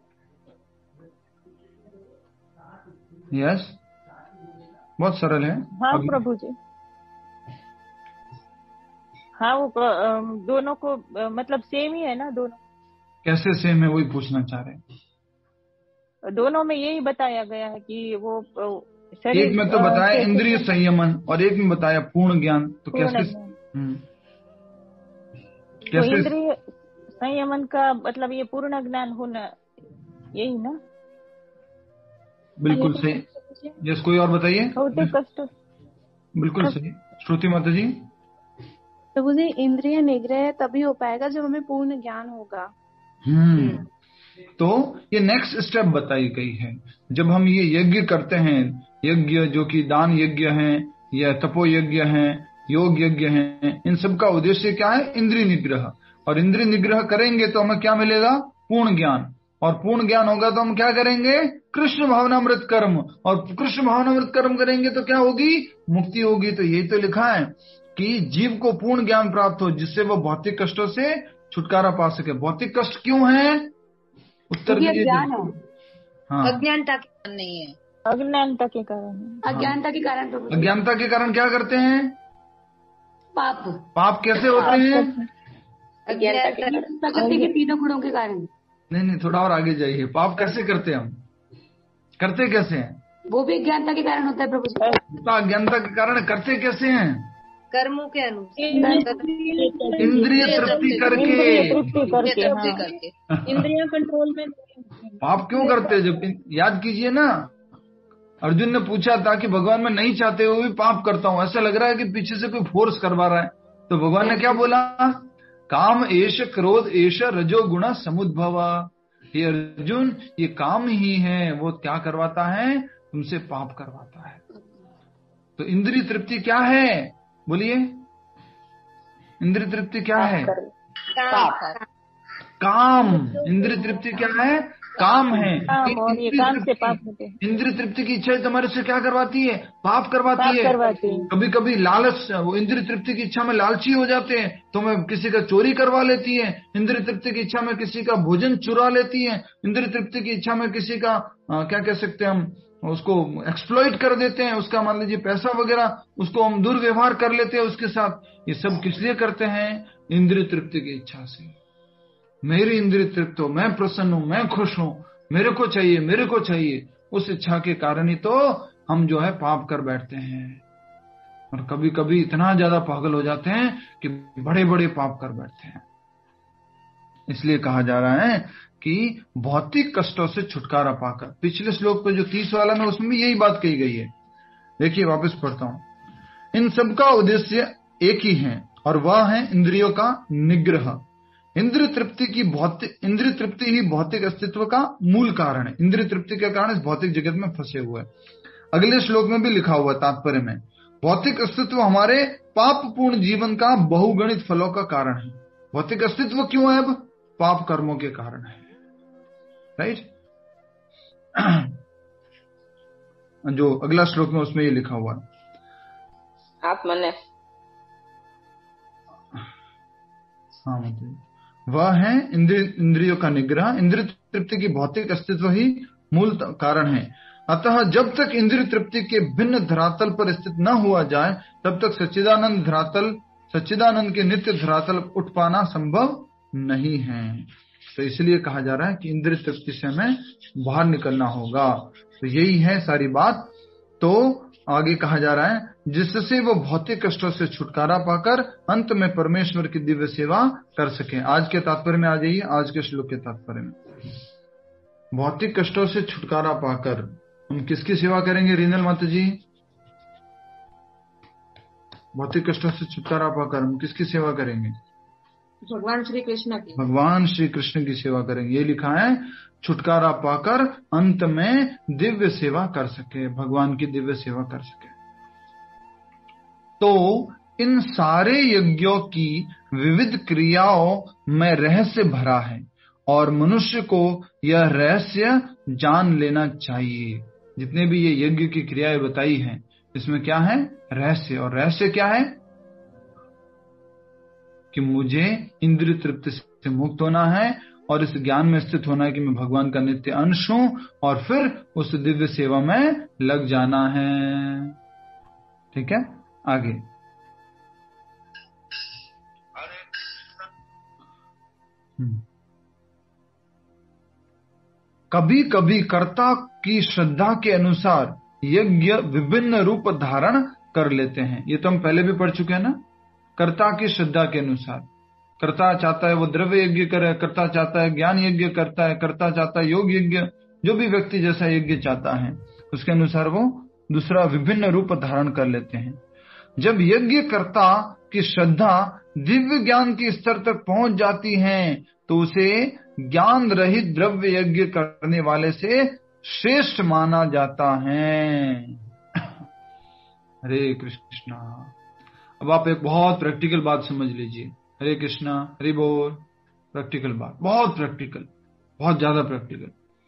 यस, बहुत सरल है। हाँ प्रभु जी, हाँ वो दोनों को मतलब सेम ही है ना दोनों? कैसे सेम है वही पूछना चाह रहे हैं। दोनों में यही बताया गया है कि वो शरीर, एक में तो बताया इंद्रिय संयमन और एक में बताया पूर्ण ज्ञान। तो कैसे कैसे तो इंद्रिय संयमन का मतलब ये पूर्ण ज्ञान होना, यही ना? बिल्कुल सही। यस, कोई और बताइए। कष्ट बिल्कुल सही। श्रुति माता जी। प्रभु जी, इंद्रिय निग्रह तभी हो पाएगा जब हमें पूर्ण ज्ञान होगा। हम्म तो ये नेक्स्ट स्टेप बताई गई है। जब हम ये यज्ञ करते हैं, यज्ञ जो कि दान यज्ञ हैं या तपो यज्ञ हैं, योग यज्ञ हैं, इन सब का उद्देश्य क्या है? इंद्रिय निग्रह। और इंद्रिय निग्रह करेंगे तो हमें क्या मिलेगा? पूर्ण ज्ञान। और पूर्ण ज्ञान होगा तो हम क्या करेंगे? कृष्ण भावनामृत कर्म। और कृष्ण भावनामृत कर्म करेंगे तो क्या होगी? मुक्ति होगी। तो यही तो लिखा है कि जीव को पूर्ण ज्ञान प्राप्त हो, जिससे वो भौतिक कष्टों से छुटकारा पा सके। भौतिक कष्ट क्यों है? उत्तर दीजिए। हाँ, अज्ञानता के कारण नहीं है, अज्ञानता के कारण। अज्ञानता के कारण। अज्ञानता के कारण क्या करते हैं? पाप। पाप कैसे होते हैं? प्रकृति के तीनों गुणों के कारण। नहीं नहीं, थोड़ा और आगे जाइए। पाप कैसे करते हैं? हम करते कैसे हैं? वो भी अज्ञानता के कारण होता है प्रभु जी। अज्ञानता के कारण करते कैसे हैं? कर्मों के अनुसार, इंद्रिय तृप्ति करके। इंद्रिय कंट्रोल में। पाप क्यों करते हैं? जब याद कीजिए ना, अर्जुन ने पूछा था कि भगवान मैं नहीं चाहते हुए भी पाप करता हूँ, ऐसा लग रहा है कि पीछे से कोई फोर्स करवा रहा है। तो भगवान ने क्या बोला? काम एष क्रोध एष रजो गुण समुद्भवा। ये अर्जुन, ये काम ही है, वो क्या करवाता है? तुमसे पाप करवाता है। तो इंद्रिय तृप्ति क्या है? बोलिए। इंद्रिय तृप्ति क्या है? पाप। काम। इंद्रिय तृप्ति क्या है? काम है। काम, और ये काम से पाप होते हैं। इंद्रिय तृप्ति की इच्छा तुम्हारे से क्या करवाती है? पाप करवाती पाप है। करवाती है। कभी कभी लालच, वो इंद्रिय तृप्ति की इच्छा में लालची हो जाते हैं, तो मैं किसी का चोरी करवा लेती है। इंद्रिय तृप्ति की इच्छा में किसी का भोजन चुरा लेती है। इंद्रिय तृप्ति की इच्छा में किसी का आ, क्या कह सकते हैं हम, उसको एक्सप्लॉइट कर देते हैं, उसका मान लीजिए पैसा वगैरह, उसको हम दुर्व्यवहार कर लेते हैं उसके साथ। ये सब किस लिए करते हैं? इंद्रिय तृप्ति की इच्छा से। मेरी इंद्रिय तृप्त हो, मैं प्रसन्न हूं, मैं खुश हूं, मेरे को चाहिए, मेरे को चाहिए, उस इच्छा के कारण ही तो हम जो है पाप कर बैठते हैं। और कभी कभी इतना ज्यादा पागल हो जाते हैं कि बड़े बड़े पाप कर बैठते हैं। इसलिए कहा जा रहा है कि भौतिक कष्टों से छुटकारा पाकर, पिछले श्लोक पे जो तीस वाला में उसमें भी यही बात कही गई है। देखिए वापस पढ़ता हूं। इन सबका उद्देश्य एक ही है और वह है इंद्रियों का निग्रह। इंद्रिय तृप्ति की भौतिक इंद्रिय तृप्ति ही भौतिक अस्तित्व का मूल कारण है। इंद्रिय तृप्ति के कारण इस भौतिक जगत में फंसे हुए। अगले श्लोक में भी लिखा हुआ तात्पर्य में, भौतिक अस्तित्व हमारे पापपूर्ण जीवन का बहुगणित फलों का कारण है। भौतिक अस्तित्व क्यों है? अब पाप कर्मों के कारण है। राइट। जो अगला श्लोक में उसमें ये लिखा हुआ है। आप मने हाँ मतलब वह है इंद्रिय इंद्रियों का निग्रह। इंद्रिय तृप्ति की भौतिक अस्तित्व ही मूल कारण है। अतः जब तक इंद्रिय तृप्ति के भिन्न धरातल पर स्थित न हुआ जाए, तब तक सच्चिदानंद धरातल सच्चिदानंद के नित्य धरातल उठ पाना संभव नहीं है। तो इसलिए कहा जा रहा है कि इंद्रिय तृप्ति से हमें बाहर निकलना होगा। तो यही है सारी बात। तो आगे कहा जा रहा है, जिससे वो भौतिक कष्टों से छुटकारा पाकर अंत में परमेश्वर की दिव्य सेवा कर सके। आज के तात्पर्य में आ जाइए, आज के श्लोक के तात्पर्य में। भौतिक कष्टों से छुटकारा पाकर हम किसकी सेवा करेंगे? रीनल माता जी, भौतिक कष्टों से छुटकारा पाकर हम किसकी सेवा करेंगे? भगवान श्री कृष्ण की। भगवान श्री कृष्ण की सेवा करेंगे। ये लिखा है, छुटकारा पाकर अंत में दिव्य सेवा कर सके, भगवान की दिव्य सेवा कर सके। तो इन सारे यज्ञों की विविध क्रियाओं में रहस्य भरा है और मनुष्य को यह रहस्य जान लेना चाहिए। जितने भी ये यज्ञ की क्रियाएं बताई हैं, इसमें क्या है? रहस्य। और रहस्य क्या है? कि मुझे इंद्रिय तृप्ति से मुक्त होना है और इस ज्ञान में स्थित होना है कि मैं भगवान का नित्य अंश हूं, और फिर उस दिव्य सेवा में लग जाना है। ठीक है, आगे। कभी कभी कर्ता की श्रद्धा के अनुसार यज्ञ विभिन्न रूप धारण कर लेते हैं। ये तो हम पहले भी पढ़ चुके हैं ना। कर्ता की श्रद्धा के अनुसार, कर्ता चाहता है वो द्रव्य यज्ञ करे, कर्ता चाहता है ज्ञान यज्ञ करता है, कर्ता चाहता है योग यज्ञ, जो भी व्यक्ति जैसा यज्ञ चाहता है उसके अनुसार वो दूसरा विभिन्न रूप धारण कर लेते हैं। जब यज्ञ कर्ता की श्रद्धा दिव्य ज्ञान के स्तर तक पहुंच जाती है, तो उसे ज्ञान रहित द्रव्य यज्ञ करने वाले से श्रेष्ठ माना जाता है। हरे कृष्णा। अब आप एक बहुत प्रैक्टिकल बात समझ लीजिए। हरे कृष्णा, हरि बोल। प्रैक्टिकल बात, बहुत प्रैक्टिकल, बहुत ज्यादा प्रैक्टिकल।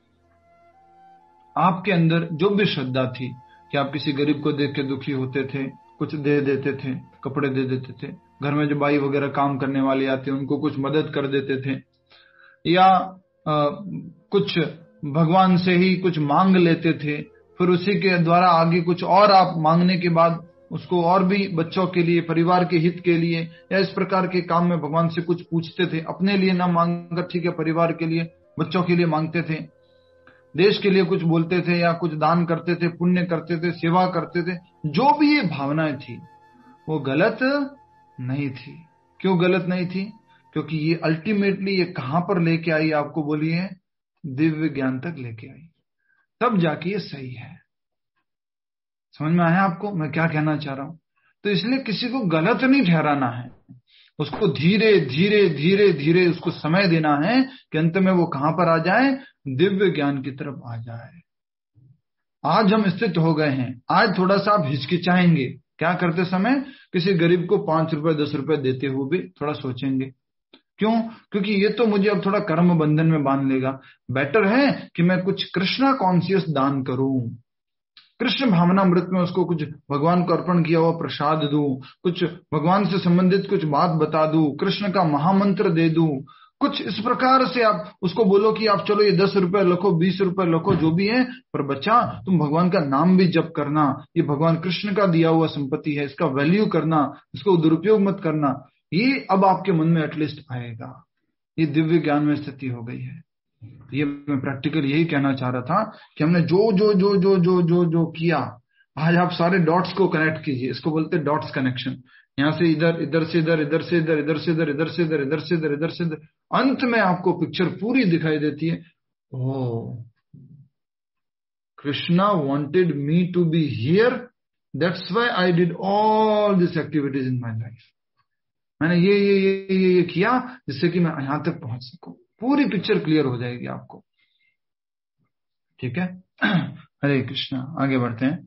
आपके अंदर जो भी श्रद्धा थी कि आप किसी गरीब को देख के दुखी होते थे, कुछ दे देते थे, कपड़े दे देते थे, घर में जो बाई वगैरह काम करने वाले आते उनको कुछ मदद कर देते थे, या आ, कुछ भगवान से ही कुछ मांग लेते थे, फिर उसी के द्वारा आगे कुछ और आप मांगने के बाद उसको और भी बच्चों के लिए, परिवार के हित के लिए, या इस प्रकार के काम में भगवान से कुछ पूछते थे। अपने लिए ना मांगकर, ठीक है, परिवार के लिए, बच्चों के लिए मांगते थे, देश के लिए कुछ बोलते थे, या कुछ दान करते थे, पुण्य करते थे, सेवा करते थे। जो भी ये भावनाएं थी वो गलत नहीं थी। क्यों गलत नहीं थी? क्योंकि ये अल्टीमेटली ये कहां पर लेके आई? आपको बोलिए, दिव्य ज्ञान तक लेके आई, तब जाके ये सही है। समझ में आया आपको मैं क्या कहना चाह रहा हूं? तो इसलिए किसी को गलत नहीं ठहराना है, उसको धीरे धीरे धीरे धीरे उसको समय देना है कि अंत में वो कहां पर आ जाए? दिव्य ज्ञान की तरफ आ जाए। आज हम स्थित हो गए हैं, आज थोड़ा सा आप हिचकिचाएंगे, क्या करते समय? किसी गरीब को पांच रुपए दस रुपए देते हुए भी थोड़ा सोचेंगे। क्यों? क्योंकि ये तो मुझे अब थोड़ा कर्म बंधन में बांध लेगा। बेटर है कि मैं कुछ कृष्णा कॉन्शियस दान करूं, कृष्ण भावनामृत में उसको कुछ भगवान को अर्पण किया हुआ प्रसाद दूं, कुछ भगवान से संबंधित कुछ बात बता दूं, कृष्ण का महामंत्र दे दूं, कुछ इस प्रकार से आप उसको बोलो कि आप चलो ये दस रुपए रखो, बीस रुपए रखो, जो भी है, पर बच्चा तुम भगवान का नाम भी जप करना, ये भगवान कृष्ण का दिया हुआ संपत्ति है, इसका वैल्यू करना, इसको दुरुपयोग मत करना। ये अब आपके मन में एटलीस्ट आएगा। ये दिव्य ज्ञान में स्थिति हो गई है। ये मैं प्रैक्टिकल यही कहना चाह रहा था कि हमने जो जो जो जो जो जो जो किया, आज आप सारे डॉट्स को कनेक्ट कीजिए। इसको बोलते हैं डॉट्स कनेक्शन। यहां से इधर, इधर से इधर, इधर से इधर, इधर से इधर, इधर से इधर, इधर से इधर, इधर से इधर, अंत में आपको पिक्चर पूरी दिखाई देती है। Oh, Krishna wanted me to be here, that's why I did all this activities in my life. मैंने ये ये ये ये, ये किया जिससे कि मैं यहां तक पहुंच सकूं। पूरी पिक्चर क्लियर हो जाएगी आपको। ठीक है, हरे कृष्णा। आगे बढ़ते हैं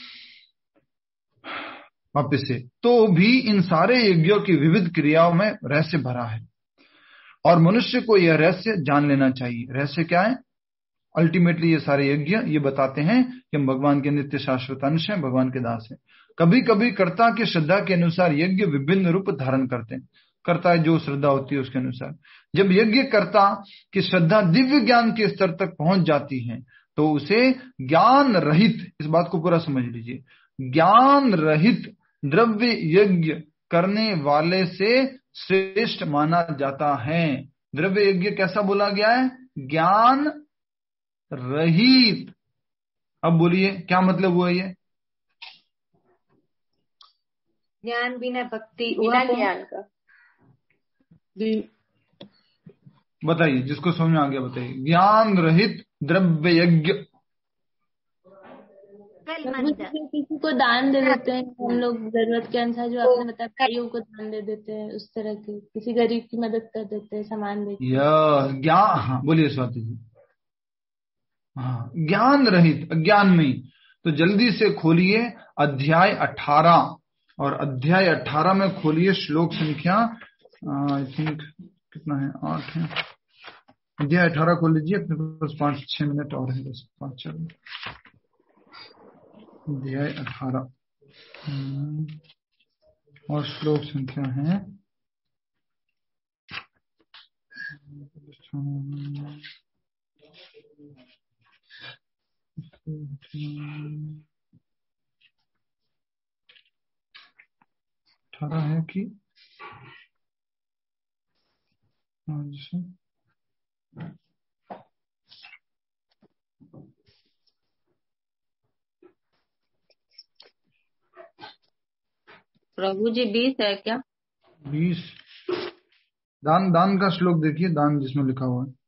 वापिस से। तो भी इन सारे यज्ञों की विविध क्रियाओं में रहस्य भरा है और मनुष्य को यह रहस्य जान लेना चाहिए। रहस्य क्या है? अल्टीमेटली ये सारे यज्ञ ये बताते हैं कि हम भगवान के नित्य शाश्वत अंश हैं, भगवान के दास हैं। कभी कभी कर्ता की श्रद्धा के अनुसार यज्ञ विभिन्न रूप धारण करते हैं। कर्ता जो श्रद्धा होती है उसके अनुसार। जब यज्ञ कर्ता की श्रद्धा दिव्य ज्ञान के स्तर तक पहुंच जाती है तो उसे ज्ञान रहित, इस बात को पूरा समझ लीजिए, ज्ञान रहित द्रव्य यज्ञ करने वाले से श्रेष्ठ माना जाता है। द्रव्य यज्ञ कैसा बोला गया है? ज्ञान रहित। अब बोलिए क्या मतलब हुआ ये? ज्ञान बिना भक्ति, बिना ज्ञान का। बताइए, जिसको समझ में आ गया बताइए। ज्ञान रहित द्रव्य यज्ञ। किसी को दान दे देते हैं हम लोग जरूरत के अनुसार, जो आपने बताया भाइयों को दान दे देते हैं, उस तरह की किसी गरीब की मदद कर देते हैं, सामान देते हैं। ज्ञान, हाँ बोलिए स्वाति जी। हाँ, ज्ञान रहित, अज्ञान में। तो जल्दी से खोलिए अध्याय अठारह, और अध्याय अठारह में खोलिए श्लोक संख्या आई थिंक कितना है, आठ है। अध्याय अठारह खोल लीजिए, अपने पास पांच छह मिनट और है, बस पांच चार मिनट। अध्याय अठारह और श्लोक संख्या है अठारह है कि प्रभु जी बीस है क्या? बीस। दान दान का श्लोक देखिए, दान जिसमें लिखा हुआ है।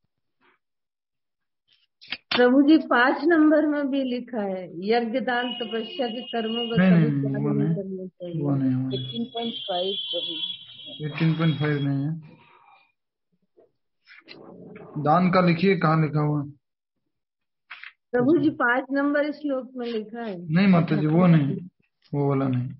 प्रभु जी पांच नंबर में भी लिखा है यज्ञ दान तपस्या के कर्मों का कभी त्याग नहीं करना चाहिए। वो नहीं, अठारह पॉइंट पाँच प्रभु अठारह पॉइंट पाँच नहीं है। दान का लिखिए, कहाँ लिखा हुआ है? प्रभु जी पांच नंबर श्लोक में लिखा है। नहीं माता जी, वो नहीं, वो वाला नहीं।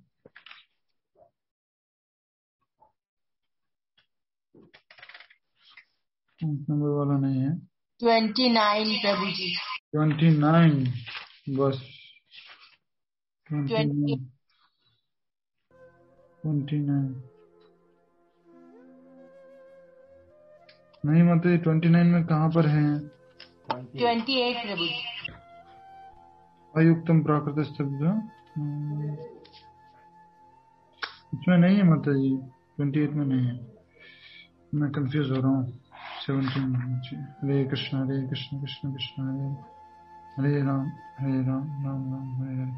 नंबर वाला नहीं है। ट्वेंटी नाइन प्रभु जी। ट्वेंटी नाइन बस। ट्वेंटी नाइन नहीं माता जी, ट्वेंटी नाइन में कहाँ पर है? ट्वेंटी एट प्रभु जी। अयुक्तम प्राकृत शब्द इसमें नहीं है माता जी, ट्वेंटी एट में नहीं है, मैं कंफ्यूज हो रहा हूँ। सेवनटीन। हरे कृष्ण हरे कृष्ण कृष्ण कृष्ण हरे हरे राम हरे राम राम राम हरे हरे।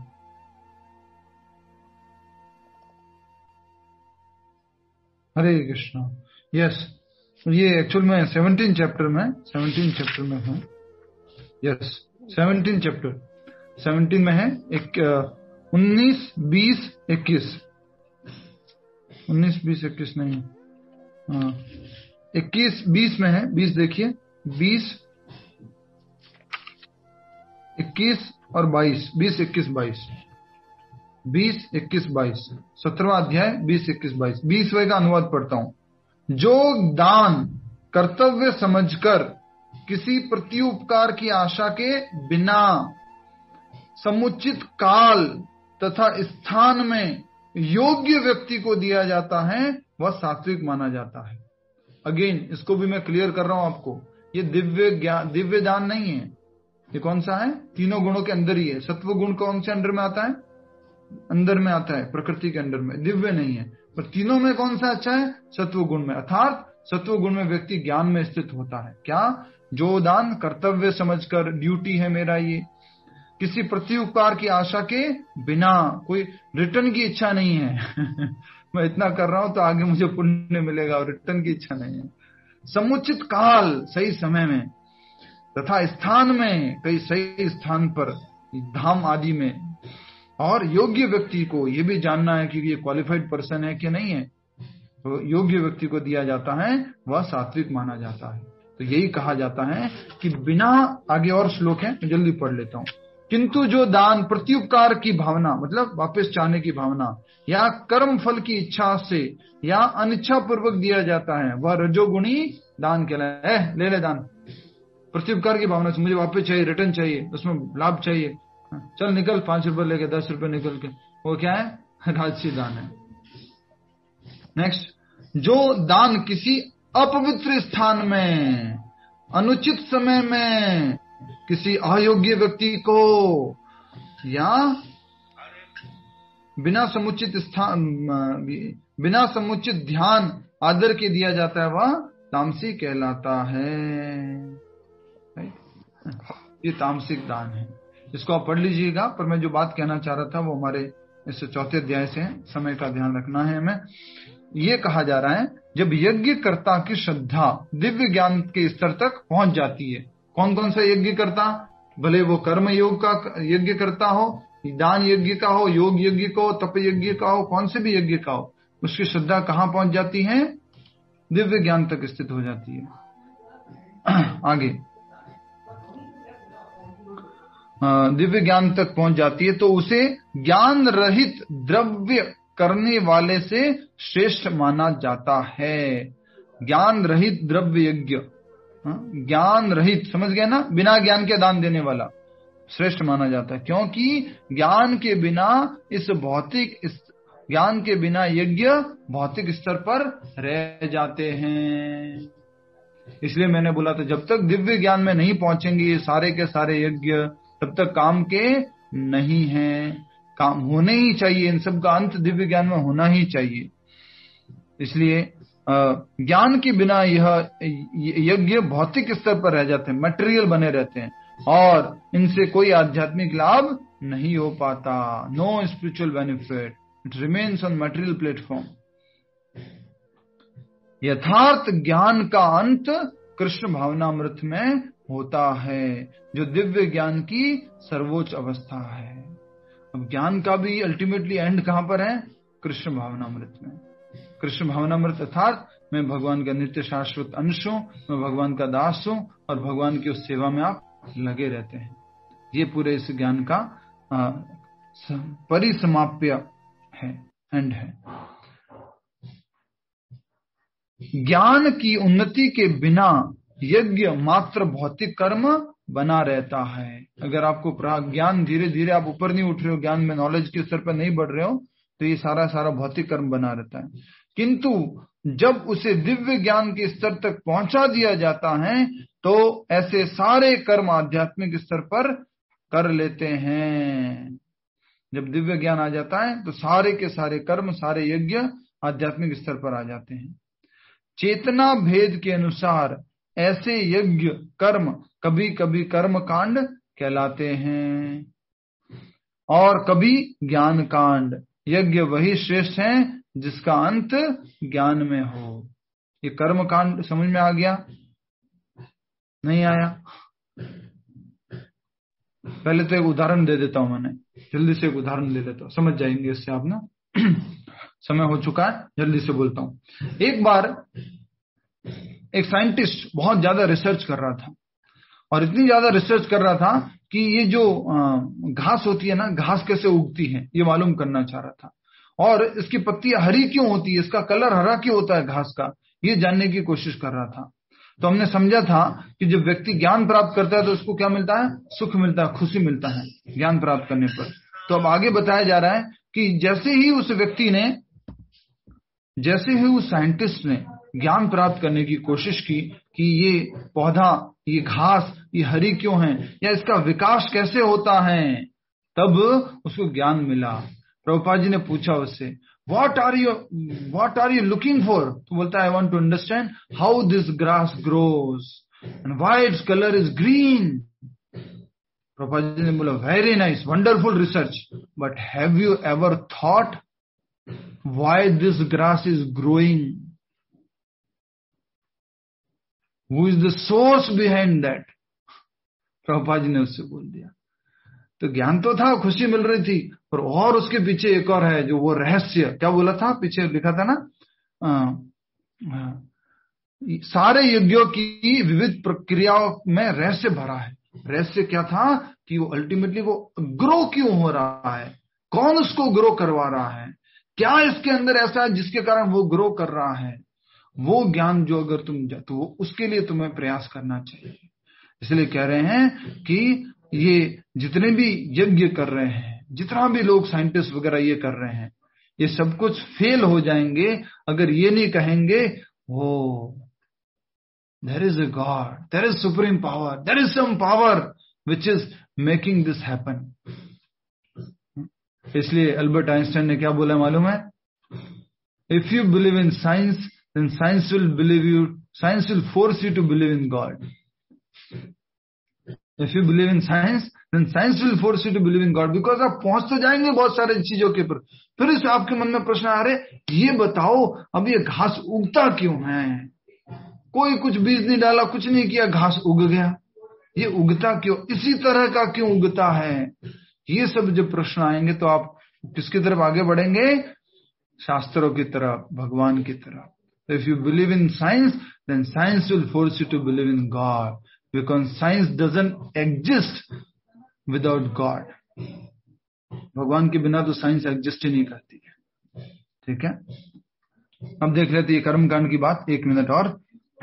हरे कृष्ण। यस, ये एक्चुअल में सेवनटीन चैप्टर में सेवनटीन चैप्टर में है। यस, सेवनटीन चैप्टर सेवनटीन में है। एक उन्नीस बीस इक्कीस उन्नीस बीस इक्कीस नहीं है, हाँ इक्कीस बीस में है। बीस देखिए, बीस इक्कीस और बाईस, बीस इक्कीस बाईस। बीस इक्कीस बाईस, सत्रहवां अध्याय बीस इक्कीस बाईस। बीसवें का अनुवाद पढ़ता हूं। जो दान कर्तव्य समझकर किसी प्रत्युपकार की आशा के बिना समुचित काल तथा स्थान में योग्य व्यक्ति को दिया जाता है वह सात्विक माना जाता है। अगेन इसको भी मैं क्लियर कर रहा हूं आपको, ये दिव्य ज्ञान दिव्य दान नहीं है। ये कौन सा है? तीनों गुणों के अंदर ही है। सत्व गुण कौन से अंडर में आता है? अंदर में आता है, प्रकृति के अंडर में, दिव्य नहीं है। पर तीनों में कौन सा अच्छा है? सत्व गुण में। अर्थात सत्व गुण में व्यक्ति ज्ञान में स्थित होता है। क्या? जो दान कर्तव्य समझकर, ड्यूटी है मेरा ये, किसी प्रत्युपकार की आशा के बिना, कोई रिटर्न की इच्छा नहीं है मैं इतना कर रहा हूं तो आगे मुझे पुण्य मिलेगा, और रिटर्न की इच्छा नहीं है। समुचित काल, सही समय में, तथा स्थान में, कई सही स्थान पर, धाम आदि में, और योग्य व्यक्ति को ये भी जानना है कि ये क्वालिफाइड पर्सन है कि नहीं है, तो योग्य व्यक्ति को दिया जाता है, वह सात्विक माना जाता है। तो यही कहा जाता है कि बिना, आगे और श्लोक है, मैं जल्दी पढ़ लेता हूं। किंतु जो दान प्रत्युपकार की भावना, मतलब वापस चाहने की भावना, या कर्म फल की इच्छा से या अनिच्छा पूर्वक दिया जाता है, वह रजोगुणी दान कहलाता है। ले ले दान, प्रत्युपकार की भावना से, मुझे वापस चाहिए, रिटर्न चाहिए, उसमें लाभ चाहिए, चल निकल, पांच रुपए लेके, दस रुपए निकल के, वो क्या है? राजसी दान है। नेक्स्ट, जो दान किसी अपवित्र स्थान में, अनुचित समय में, किसी अयोग्य व्यक्ति को, या बिना समुचित स्थान, बिना समुचित ध्यान आदर के दिया जाता है, वह तामसी कहलाता है। ये तामसिक दान है, इसको आप पढ़ लीजिएगा। पर मैं जो बात कहना चाह रहा था वो हमारे इस चौथे अध्याय से, समय का ध्यान रखना है हमें। ये कहा जा रहा है, जब यज्ञ कर्ता की श्रद्धा दिव्य ज्ञान के स्तर तक पहुंच जाती है। कौन कौन सा यज्ञ करता? भले वो कर्म योग का यज्ञ करता हो, दान यज्ञ का हो, योग यज्ञ का हो, तप यज्ञ का हो, कौन से भी यज्ञ का हो, उसकी श्रद्धा कहां पहुंच जाती है? दिव्य ज्ञान तक स्थित हो जाती है। आगे दिव्य ज्ञान तक पहुंच जाती है तो उसे ज्ञान रहित द्रव्य करने वाले से श्रेष्ठ माना जाता है। ज्ञान रहित द्रव्य यज्ञ, ज्ञान रहित, समझ गए ना, बिना ज्ञान के दान देने वाला श्रेष्ठ माना जाता है, क्योंकि ज्ञान के बिना इस भौतिक इस ज्ञान के बिना यज्ञ भौतिक स्तर पर रह जाते हैं। इसलिए मैंने बोला था, जब तक दिव्य ज्ञान में नहीं पहुंचेंगे ये सारे के सारे यज्ञ, तब तक काम के नहीं हैं। काम होने ही चाहिए, इन सब का अंत दिव्य ज्ञान में होना ही चाहिए। इसलिए ज्ञान के बिना यह यज्ञ भौतिक स्तर पर रह जाते हैं, मटेरियल बने रहते हैं, और इनसे कोई आध्यात्मिक लाभ नहीं हो पाता। No spiritual benefit, it remains on material platform. यथार्थ ज्ञान का अंत कृष्ण भावनामृत में होता है, जो दिव्य ज्ञान की सर्वोच्च अवस्था है। अब ज्ञान का भी अल्टीमेटली एंड कहां पर है? कृष्ण भावनामृत में। कृष्ण भावनामृत अर्थात मैं भगवान का नित्य शाश्वत अंश हूं, मैं भगवान का दास हूं, और भगवान की उस सेवा में आप लगे रहते हैं। ये पूरे इस ज्ञान का परिसमाप्य है, एंड है। ज्ञान की उन्नति के बिना यज्ञ मात्र भौतिक कर्म बना रहता है। अगर आपको ज्ञान धीरे धीरे आप ऊपर नहीं उठ रहे हो, ज्ञान में नॉलेज के स्तर पर नहीं बढ़ रहे हो, तो ये सारा सारा भौतिक कर्म बना रहता है। किंतु जब उसे दिव्य ज्ञान के स्तर तक पहुंचा दिया जाता है तो ऐसे सारे कर्म आध्यात्मिक स्तर पर कर लेते हैं। जब दिव्य ज्ञान आ जाता है तो सारे के सारे कर्म, सारे यज्ञ आध्यात्मिक स्तर पर आ जाते हैं। चेतना भेद के अनुसार ऐसे यज्ञ कर्म कभी कभी कर्म कांड कहलाते हैं और कभी ज्ञान कांड। यज्ञ वही श्रेष्ठ है जिसका अंत ज्ञान में हो। ये कर्म कांड समझ में आ गया? नहीं आया? पहले तो एक उदाहरण दे देता हूं, मैंने जल्दी से एक उदाहरण दे देता हूं, समझ जाएंगे इससे आप ना। समय हो चुका है, जल्दी से बोलता हूं। एक बार एक साइंटिस्ट बहुत ज्यादा रिसर्च कर रहा था और इतनी ज्यादा रिसर्च कर रहा था कि ये जो घास होती है ना, घास कैसे उगती है ये मालूम करना चाह रहा था, और इसकी पत्तियां हरी क्यों होती है, इसका कलर हरा क्यों होता है घास का, ये जानने की कोशिश कर रहा था। तो हमने समझा था कि जब व्यक्ति ज्ञान प्राप्त करता है तो उसको क्या मिलता है, सुख मिलता है, खुशी मिलता है ज्ञान प्राप्त करने पर। तो अब आगे बताया जा रहा है कि जैसे ही उस व्यक्ति ने, जैसे ही उस साइंटिस्ट ने ज्ञान प्राप्त करने की कोशिश की कि ये पौधा, ये घास, ये हरी क्यों है, या इसका विकास कैसे होता है, तब उसको ज्ञान मिला। प्रभुपाद जी ने पूछा उससे, What are you, what are you looking for? तो बोलता है, I want to understand how this grass grows and why its color is green. Prabhupada ji ने बोला, very nice, wonderful research, but have you ever thought why this grass is growing? Who is the source behind that? Prabhupada ji ने उससे बोल दिया। तो ज्ञान तो था, खुशी मिल रही थी, पर और उसके पीछे एक और है, जो वो रहस्य, क्या बोला था पीछे लिखा था ना, आ, आ, सारे यज्ञों की विविध प्रक्रियाओं में रहस्य भरा है। रहस्य क्या था कि वो अल्टीमेटली वो ग्रो क्यों हो रहा है, कौन उसको ग्रो करवा रहा है, क्या इसके अंदर ऐसा है जिसके कारण वो ग्रो कर रहा है, वो ज्ञान जो अगर तुम तो वो उसके लिए तुम्हें प्रयास करना चाहिए। इसलिए कह रहे हैं कि ये जितने भी यज्ञ कर रहे हैं, जितना भी लोग साइंटिस्ट वगैरह ये कर रहे हैं, ये सब कुछ फेल हो जाएंगे अगर ये नहीं कहेंगे, O there is a God, there is supreme power, there is some power which is making this happen. इसलिए अल्बर्ट आइंस्टाइन ने क्या बोला मालूम है, if you believe in science then science will believe you, science will force you to believe in God. If you believe in science, then science will force you to believe in God, because आप पहुंच तो जाएंगे बहुत सारे चीजों के ऊपर, फिर इस आपके मन में प्रश्न आ रहे, ये बताओ अब ये घास उगता क्यों है, कोई कुछ बीज नहीं डाला, कुछ नहीं किया, घास उग गया, ये उगता क्यों, इसी तरह का क्यों उगता है, ये सब जब प्रश्न आएंगे तो आप किसकी तरफ आगे बढ़ेंगे, शास्त्रों की तरफ, भगवान की तरफ। If you believe in science, then science will force you to believe in God, because science doesn't exist without God. भगवान के बिना तो साइंस एग्जिस्ट ही नहीं करती है। ठीक है, अब देख लेते हैं कर्म कांड की बात, एक मिनट और।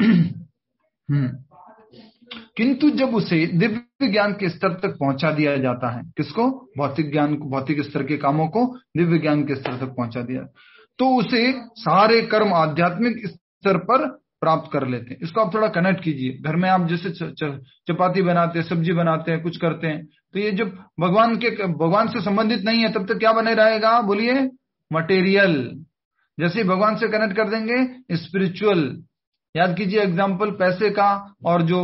हम्म किंतु जब उसे दिव्य ज्ञान के स्तर तक पहुंचा दिया जाता है, किसको, भौतिक ज्ञान को, भौतिक स्तर के कामों को दिव्य ज्ञान के स्तर तक पहुंचा दिया, तो उसे सारे कर्म आध्यात्मिक स्तर पर प्राप्त कर लेते हैं। इसको आप थोड़ा कनेक्ट कीजिए, घर में आप जैसे च, च, चपाती बनाते हैं, सब्जी बनाते हैं, कुछ करते हैं, तो ये जब भगवान के भगवान से संबंधित नहीं है तब तक क्या बने रहेगा, बोलिए, मटेरियल। जैसे भगवान से कनेक्ट कर देंगे, स्पिरिचुअल। याद कीजिए एग्जाम्पल पैसे का, और जो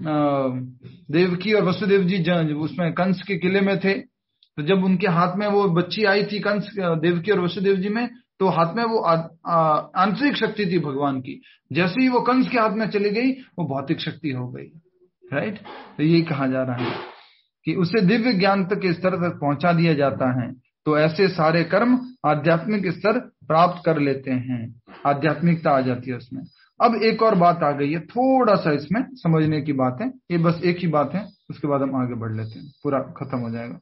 देवकी और वसुदेव जी उसमें कंस के किले में थे, तो जब उनके हाथ में वो बच्ची आई थी कंस, देवकी और वसुदेव जी में, तो हाथ में वो आंतरिक शक्ति थी भगवान की, जैसे ही वो कंस के हाथ में चली गई वो भौतिक शक्ति हो गई। राइट, तो यही कहा जा रहा है कि उसे दिव्य ज्ञान तक के स्तर तक पहुंचा दिया जाता है, तो ऐसे सारे कर्म आध्यात्मिक स्तर प्राप्त कर लेते हैं, आध्यात्मिकता आ जाती है उसमें। अब एक और बात आ गई है, थोड़ा सा इसमें समझने की बात है, ये बस एक ही बात है, उसके बाद हम आगे बढ़ लेते हैं, पूरा खत्म हो जाएगा।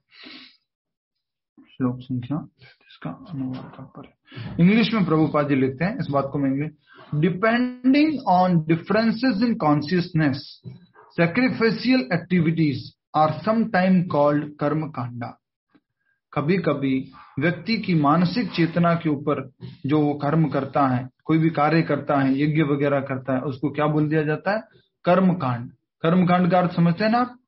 श्लोक संख्या इसका अनुवाद पर इंग्लिश में प्रभुपाद जी लिखते हैं, इस बात को मैं English, depending on differences in consciousness sacrificial activities are some time called karma kanda. कभी कभी व्यक्ति की मानसिक चेतना के ऊपर जो वो कर्म करता है, कोई भी कार्य करता है, यज्ञ वगैरह करता है, उसको क्या बोल दिया जाता है, कर्म कांड। कर्म कांड का अर्थ समझते हैं ना आप,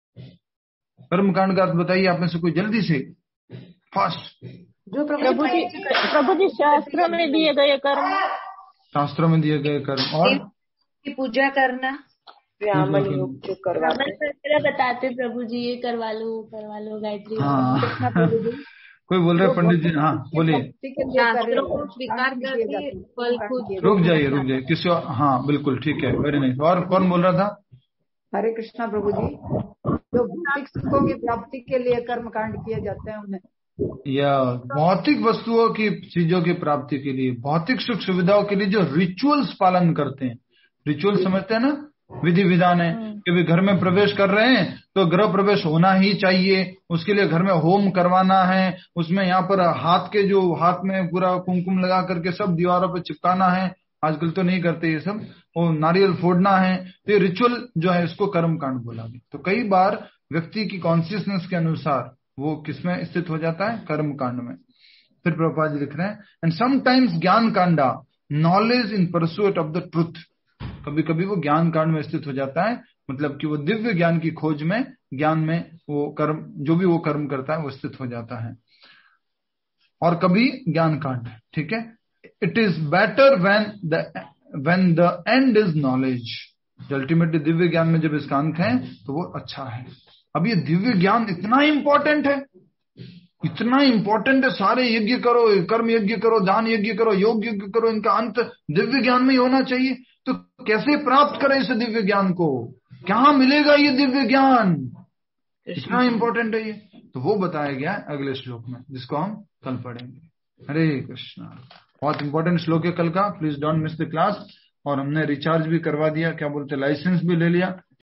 कर्म कांड का अर्थ बताइए आप में से कोई जल्दी से, फास्ट। जो प्रभु जी प्रभु जी शास्त्र में दिए गए कर्म, शास्त्रों में दिए गए कर्म, और की पूजा करना, ब्राह्मण योग जो करवाते बताते प्रभु जी, ये करवा लो वो करवा लो, गायत्री। हाँ कोई बोल रहे पंडित जी, हाँ बोलिए। स्वीकार करके फल खुद। रुक जाइए रुक जाइए किसी, हाँ बिल्कुल ठीक है, वेरी नाइस। और कौन बोल रहा था? हरे कृष्णा प्रभु जी, जो भौतिक सुखों की प्राप्ति के लिए कर्म कांड किए जाते हैं उन्हें, या भौतिक वस्तुओं की चीजों की प्राप्ति के लिए, भौतिक सुख सुविधाओं के लिए जो रिचुअल्स पालन करते हैं, रिचुअल समझते हैं ना, विधि विधान है कि भी घर में प्रवेश कर रहे हैं तो गृह प्रवेश होना ही चाहिए, उसके लिए घर में होम करवाना है, उसमें यहाँ पर हाथ के जो हाथ में पूरा कुमकुम लगा करके सब दीवारों पर चिपकाना है, आजकल तो नहीं करते ये सब, और नारियल फोड़ना है, तो ये रिचुअल जो है इसको कर्म कांड बोला गया। तो कई बार व्यक्ति की कॉन्शियसनेस के अनुसार वो किसमें स्थित हो जाता है, कर्म कांड में। फिर प्रभुपाद जी लिख रहे हैं, and sometimes jnana kanda knowledge in pursuit of the truth, कभी कभी वो ज्ञान कांड में स्थित हो जाता है, मतलब कि वो दिव्य ज्ञान की खोज में, ज्ञान में वो कर्म, जो भी वो कर्म करता है वो स्थित हो जाता है। और कभी ज्ञान कांड, ठीक है, it is better when the when the end is knowledge, ultimately दिव्य ज्ञान में जब इसका अंत है तो वो अच्छा है। अब ये दिव्य ज्ञान इतना इंपॉर्टेंट है, इतना इंपॉर्टेंट है, सारे यज्ञ करो, कर्म यज्ञ करो, दान यज्ञ करो, योग यज्ञ करो, इनका अंत दिव्य ज्ञान में ही होना चाहिए। तो कैसे प्राप्त करें इस दिव्य ज्ञान को, कहाँ मिलेगा ये दिव्य ज्ञान, इतना इंपॉर्टेंट है ये। तो वो बताया गया है अगले श्लोक में, जिसको हम कल पढ़ेंगे। हरे कृष्णा, बहुत इंपॉर्टेंट श्लोक है कल का, please don't miss the class. और हमने रिचार्ज भी करवा दिया, क्या बोलते, लाइसेंस भी ले लिया,